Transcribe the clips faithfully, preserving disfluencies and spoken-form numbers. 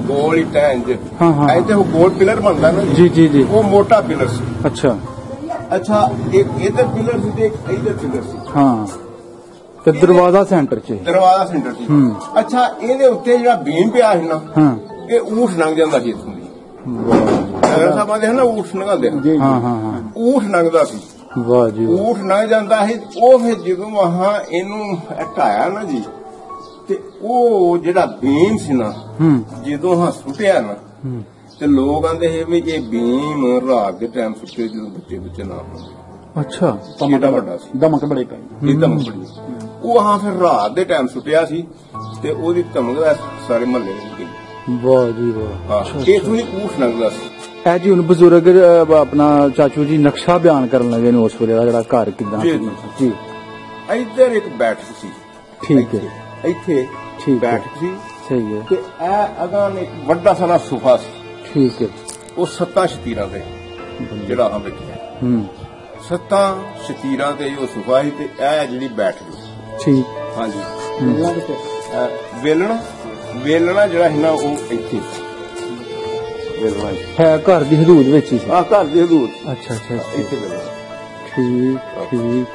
गोल ही tan च हाँ हाँ ऐसे वो गोल पिलर बनता ना जी जी जी वो मोटा पिलर सी। अच्छा अच्छा एक इधर पिलर सी एक इधर पिलर सी। हाँ ते दरवाजा सेंटर च दरवाजा सेंटर सी। अच्छा ਇਹਦੇ ਉੱਤੇ ਜਿਹੜਾ ਬੀਮ ਪਿਆ ਸੀ ਨਾ ਹਾਂ ਇਹ ਊਠ ਲੰਘ ਜਾਂਦਾ ਸੀ ਇੱਥੋਂ ਦੀ। ਨਗਰ ਸਾਹਿਬਾਂ ਦੇ ਨਾ ਊਠ ਲੰਘਾਉਂਦੇ ਨੇ। ਹਾਂ ਹਾਂ ਹਾਂ ਊਠ ਲੰਘਦਾ ਸੀ। ਵਾਹ ਜੀ ਊਠ ਲੰਘ ਜਾਂਦਾ ਸੀ ਉਹ ਫਿਰ ਜਦੋਂ ਵਹਾਂ ਇਹਨੂੰ ਹਟਾਇਆ ਨਾ ਜੀ ਤੇ ਉਹ ਜਿਹੜਾ ਬੀਮ ਸੀ ਨਾ ਜਦੋਂ ਹਾਂ ਸੁੱਟਿਆ ਨਾ ਤੇ ਲੋਕ ਆਂਦੇ ਸੀ ਵੀ ਇਹ ਬੀਮ ਰਾਤ ਦੇ ਟਾਈਮ ਸੁੱਟੇ ਜਦੋਂ ਬੱਚੇ ਬੱਚੇ ਨਾ ਹੁੰਦੇ। ਅੱਛਾ ਕਿੰਨਾ ਵੱਡਾ ਸੀ ਧਮਕ ਬੜੀ ਪਈ ਇਹ ਧਮਕ ਬੜੀ ਉਹ ਹਾਂ ਫਿਰ ਰਾਤ ਦੇ ਟਾਈਮ ਸੁੱਟਿਆ ਸੀ ਤੇ ਉਹਦੀ ਧਮਕ ਦਾ ਸਾਰੇ ਮਹੱਲੇ ਨੂੰ ਗਈ। ਵਾਹ ਜੀ ਵਾਹ। ਹਾਂ ਇਹ ਤੁਸੀਂ ਊਠ ਲੰਘਦਾ ਸੀ। ਇਹ ਜੀ ਹੁਣ ਬਜ਼ੁਰਗ ਆਪਣਾ ਚਾਚੂ ਜੀ ਨਕਸ਼ਾ ਬਿਆਨ ਕਰਨ ਲੱਗੇ ਨੇ ਉਸ ਵੇਲੇ ਦਾ ਜਿਹੜਾ ਘਰ ਕਿਦਾਂ ਜੀ। ਇੱਧਰ ਇੱਕ ਬੈਠਕ ਸੀ। ਠੀਕ ਹੈ ਇੱਥੇ ਬੈਠਕ ਸੀ ਸਹੀ ਹੈ ਤੇ ਇਹ ਅਗਾਂ ਇੱਕ ਵੱਡਾ ਸਾਰਾ ਸੋਫਾ ਸੀ। ਠੀਕ ਹੈ ਉਹ ਸੱਤਾਂ ਸ਼ਤੀਰਾਂ ਤੇ ਜਿਹੜਾ ਹਾਂ ਬੈਠਿਆ ਹੂੰ ਸੱਤਾਂ ਸ਼ਤੀਰਾਂ ਤੇ ਉਹ ਸੋਫਾ ਸੀ ਤੇ ਇਹ ਜਿਹੜੀ ਬੈਠਕ ਸੀ। ਠੀਕ ਹਾਂਜੀ ਵੇਲਣਾ ਵੇਲਣਾ ਜਿਹੜਾ ਸੀ ਨਾ ਉਹ ਇੱਥੇ ਵੇਲਣਾ ਹੈ ਘਰ ਦੀ ਹਦੂਦ ਵਿੱਚ ਹੀ ਸੀ। ਹਾਂ ਘਰ ਦੀ ਹਦੂਦ। ਅੱਛਾ ਅੱਛਾ ਇੱਥੇ ਵੇਲਣਾ ਠੀਕ ਠੀਕ।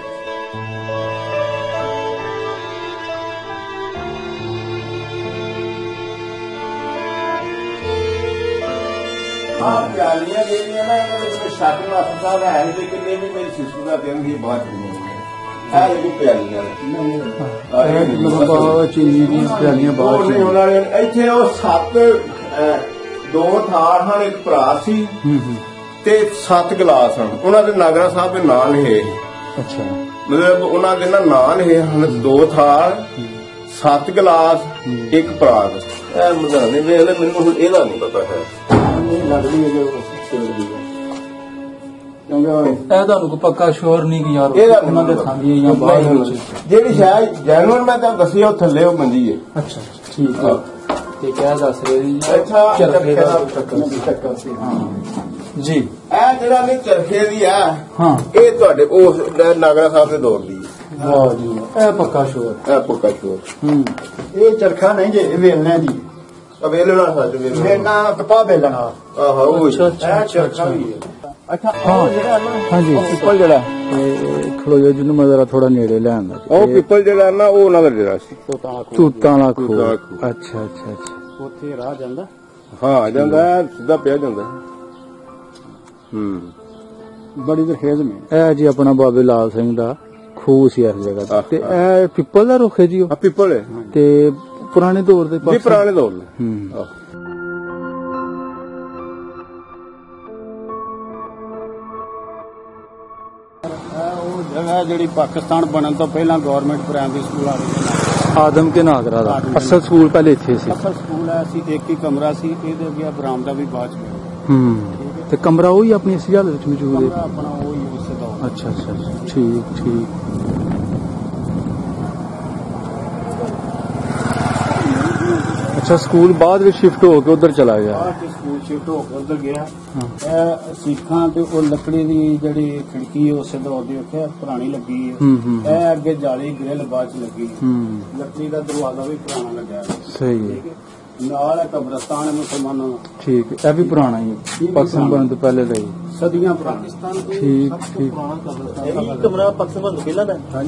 ਆਹ ਪਿਆਲੀਆਂ ਜਿਹੜੀਆਂ ਨਾ ਇਹਨਾਂ ਦੇ ਵਿੱਚ ਛੱਡ ਮਾਸਟਰ ਸਾਹਿਬ ਹੈ ਨਹੀਂ ਕਿੰਨੇ ਵੀ ਮੇਰੀ ਸਿਸਟਰ ਦਾ ਦਿਨ ਹੀ ਬਾਹਰ ਚੁਣੀਆਂ ਆ ਜਿਹੜੀ ਪਿਆਲੀਆਂ ਨੇ ਚੀਨੀ ਦੀਆਂ ਪਿਆਲੀਆਂ ਬਾਹਰ ਨਹੀਂ ਉਹਨਾਂ ਨੇ ਇੱਥੇ ਉਹ ਸੱਤ ਦੋ ਥਾਲ ਹਨ ਇੱਕ ਪਰਾਤ ਸੀ ਤੇ ਸੱਤ ਗਲਾਸ ਹਨ ਉਹਨਾਂ ਦੇ ਨਾਗਰਾ ਸਾਹਿਬ ਦੇ ਨਾਂ ਲਿਖੇ। ਅੱਛਾ ਮਤਲਬ ਉਹਨਾਂ ਦੇ ਨਾ ਨਾਂ ਲਿਖੇ ਹਨ ਦੋ ਥਾਲ ਸੱਤ ਗਲਾਸ ਇੱਕ ਪਰਾਤ। ਇਹ ਮਜ਼ਾਨੇ ਵੇਖ ਲੈ ਮੈਨੂੰ ਹੁਣ ਇਹਦਾ ਨਹੀਂ ਪਤਾ ਹੈ ਲੱਗਦੀ ਹੈ ਜੋ ਕਿਉਂਕਿ ਇਹ ਤੁਹਾਨੂੰ ਕੋਈ ਪੱਕਾ ਸ਼ੋਰ ਨਹੀਂ ਕਿ ਯਾਰ ਉਹਨਾਂ ਦੇ ਥਾਂਦੀ ਜਾਂ ਬਾਹਰ ਵਿੱਚ ਜਿਹੜੀ ਸ਼ਾਇਦ ਜੈਨੂਨ ਮੈਂ ਤਾਂ ਦੱਸਿਆ ਉਹ ਥੱਲੇ ਉਹ ਮੰਜੀ ਹੈ। ਅੱਛਾ ਠੀਕ ਹੈ ਤੇ ਕਿਆ ਦੱਸ ਰਹੇ ਜੀ ਚਰਖੇ ਦਾ ਚੱਕਰ ਸੀ। ਹਾਂ ਜੀ ਇਹ ਜਿਹੜਾ ਨਹੀਂ ਚਰਖੇ ਦੀ ਆ ਹਾਂ ਇਹ ਤੁਹਾਡੇ ਉਹ ਨਾਗਰਾ ਸਾਹਿਬ ਦੇ ਦੌਰ ਦੀ ਹੈ। ਵਾਹ ਜੀ ਇਹ ਪੱਕਾ ਸ਼ੋਰ ਇਹ ਪੱਕਾ ਸ਼ੋਰ ਹੂੰ ਇਹ ਚਰਖਾ ਨਹੀਂ ਜੇ ਵੇਲਣੇ ਦੀ ਵੇਲਣਾ ਸੱਚ ਵੇਲਣਾ ਕਪਾ ਵੇਲਣਾ ਆਹੋ ਉਹ ਚਰਖਾ ਵੀ ਹੈ। ਅੱਛਾ ਹਾਂ ਹਾਂਜੀ ਪਿੱਪਲ ਜਿਹੜਾ ਖਲੋ ਜਾ ਜਿਹਨੂੰ ਮੈਂ ਜ਼ਰਾ ਥੋੜਾ ਨੇੜੇ ਲੈ ਆਂਦਾ ਉਹ ਪਿੱਪਲ ਜਿਹੜਾ ਨਾ ਉਹ ਉਹਨਾਂ ਦਾ ਡੇਰਾ ਸੀ ਤੂਤਾਂ ਵਾਲਾ ਖੂਹ। ਅੱਛਾ ਅੱਛਾ ਅੱਛਾ ਉੱਥੇ ਰਾਹ ਜਾਂਦਾ ਹਾਂ ਜਾਂਦਾ ਸਿੱਧਾ ਪਿਆ ਜਾਂਦਾ ਹੂੰ ਬੜੀ ਦਰਖੇਜ਼ ਮੇ ਇਹ ਜੀ ਆਪਣਾ ਬਾਬੇ ਲਾਲ ਸਿੰਘ ਦਾ ਖੂਹ ਸੀ ਇਸ ਜਗ੍ਹਾ ਤੇ ਇਹ ਪਿੱਪਲ ਦਾ ਰੁੱਖ ਹੈ ਜੀ ਉਹ ਪਿੱਪਲ ਹੈ ਤੇ ਪੁਰਾਣੇ ਦੌਰ ਦੇ ਜੀ ਪੁਰਾਣੇ ਦੌਰ ਦੇ ਹੂੰ जगह जी पाकिस्तान बनने तो पहला गवर्नमेंट प्राइमरी स्कूल आदम के नागरा दा असल स्कूल पहले इत्थे सी। असल स्कूल है सी एक ही कमरा सी इहदे अगे बरामदा भी बाद च हम्म ते कमरा वही अपनी इस हालत विच मौजूद है अपना वही उस दा। अच्छा अच्छा ठीक ठीक अच्छा स्कूल बाद में शिफ्ट होकर उधर चला गया स्कूल शिफ्ट होकर उधर गया सीखा तो लकड़ी की जी खिड़की उस दौर की रखिया पुरानी लगी है अगे जाली ग्रिल बाद लगी लकड़ी का दरवाजा भी पुराना लगा सही है नाल है कब्रस्तान है मुसलमानों ठीक है यह भी पुराना ही पाकिस्तान बनने तो पहले का ही सदियां पुराना ठीक ठीक कमरा पाकिस्तान पहला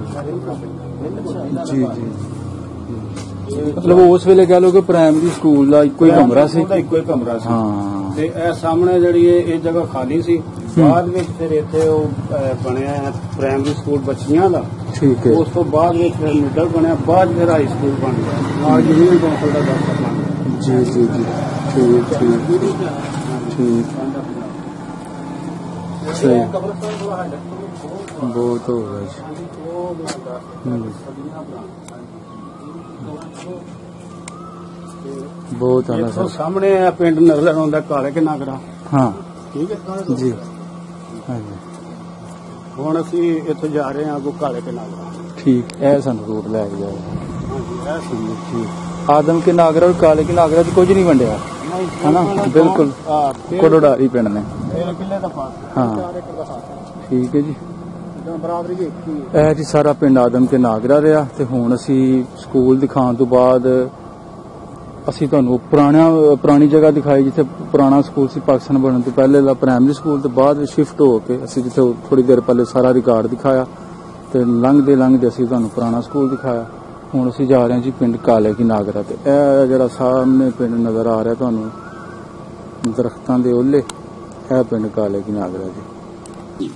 जी जी मतलब उस वेले कह लो कि प्राइमरी स्कूल का इको ही कमरा सी इको ही कमरा सी हाँ ते ए सामने जड़ी ये जगह खाली सी बाद में फिर इत्थे बनया प्राइमरी स्कूल बच्चियां दा ठीक है उस तो बाद में फिर मिडल बनया बाद फिर हाई स्कूल बन गया नाल यूनियन काउंसिल दा दफ्तर बन गया जी जी जी ठीक ठीक ठीक सही बहुत हो गया बहुत आला सामने पिंड नगला आंदा काले के नागरा हाँ ठीक है जी हाँ जी हुण असीं इत्थों जा रहे हैं अगों काले के नागरा ठीक है सानूं रूट लै के जाओ ठीक आदम के नागरा और काले के नागरा च कुछ नहीं वंडिया है ना बिल्कुल कोडोडारी पिंड ने हाँ ठीक है जी ਇਹ ਜੀ ਸਾਰਾ ਪਿੰਡ ਆਦਮ ਕੇ ਨਾਗਰਾ ਰਿਹਾ ਤੇ ਹੁਣ ਅਸੀਂ ਸਕੂਲ ਦਿਖਾਉਣ ਤੋਂ ਬਾਅਦ ਅਸੀਂ ਤੁਹਾਨੂੰ ਪੁਰਾਣਾ ਪੁਰਾਣੀ ਜਗ੍ਹਾ ਦਿਖਾਈ ਜਿੱਥੇ ਪੁਰਾਣਾ ਸਕੂਲ ਸੀ ਪਾਕਿਸਤਾਨ ਬਣਨ ਤੋਂ ਪਹਿਲੇ ਦਾ ਪ੍ਰਾਇਮਰੀ ਸਕੂਲ ਤੇ ਬਾਅਦ ਵਿੱਚ ਸ਼ਿਫਟ ਹੋ ਕੇ ਅਸੀਂ ਜਿੱਥੇ ਥੋੜੀ ਦੇਰ ਪਹਿਲੇ ਸਾਰਾ ਰਿਕਾਰਡ ਦਿਖਾਇਆ ਤੇ ਲੰਘਦੇ ਲੰਘਦੇ ਅਸੀਂ ਤੁਹਾਨੂੰ ਪੁਰਾਣਾ ਸਕੂਲ ਦਿਖਾਇਆ। ਹੁਣ ਅਸੀਂ ਜਾ ਰਹੇ ਹਾਂ ਜੀ ਪਿੰਡ ਕਾਲੇ ਕੀ ਨਾਗਰਾ ਤੇ ਇਹ ਜਿਹੜਾ ਸਾਹਮਣੇ ਪਿੰਡ ਨਜ਼ਰ ਆ ਰਿਹਾ ਤੁਹਾਨੂੰ ਦਰਖਤਾਂ ਦੇ ਓਲੇ ਇਹ ਪਿੰਡ ਕਾਲੇ ਕੀ ਨਾਗਰਾ ਜੀ।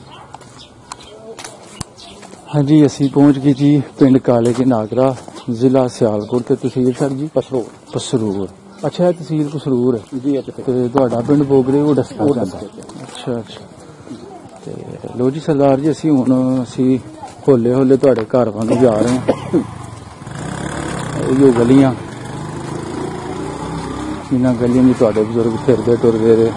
ਹਾਂਜੀ ਅਸੀਂ ਪਹੁੰਚ ਗਏ ਜੀ ਪਿੰਡ ਕਾਲੇ ਕੀ ਨਾਗਰਾ ਜ਼ਿਲ੍ਹਾ ਸਿਆਲਕੋਟ ਤੇ ਤਹਿਸੀਲ ਸਰ ਜੀ ਪਸਰੂਰ ਪਸਰੂਰ ਅੱਛਾ ਇਹ ਤਹਿਸੀਲ ਪਸਰੂਰ ਹੈ ਜੀ ਤੇ ਤੁਹਾਡਾ ਪਿੰਡ ਬੋਗਰੇ ਉਹ ਦੱਸਣਾ ਚਾਹੁੰਦਾ ਅੱਛਾ ਅੱਛਾ ਤੇ ਲੋ ਜੀ ਸਰਦਾਰ ਜੀ ਅਸੀਂ ਹੁਣ ਅਸੀਂ ਹੋਲੇ ਹੋਲੇ ਤੁਹਾਡੇ ਘਰ ਵੱਲ ਜਾ ਰਹੇ ਹਾਂ। ਇਹ ਗਲੀਆਂ ਇਹਨਾਂ ਗਲੀਆਂ ਵਿੱਚ ਤੁਹਾਡੇ ਬਜ਼ੁਰਗ ਫਿਰਦੇ ਟੁਰਦੇ ਰਹੇ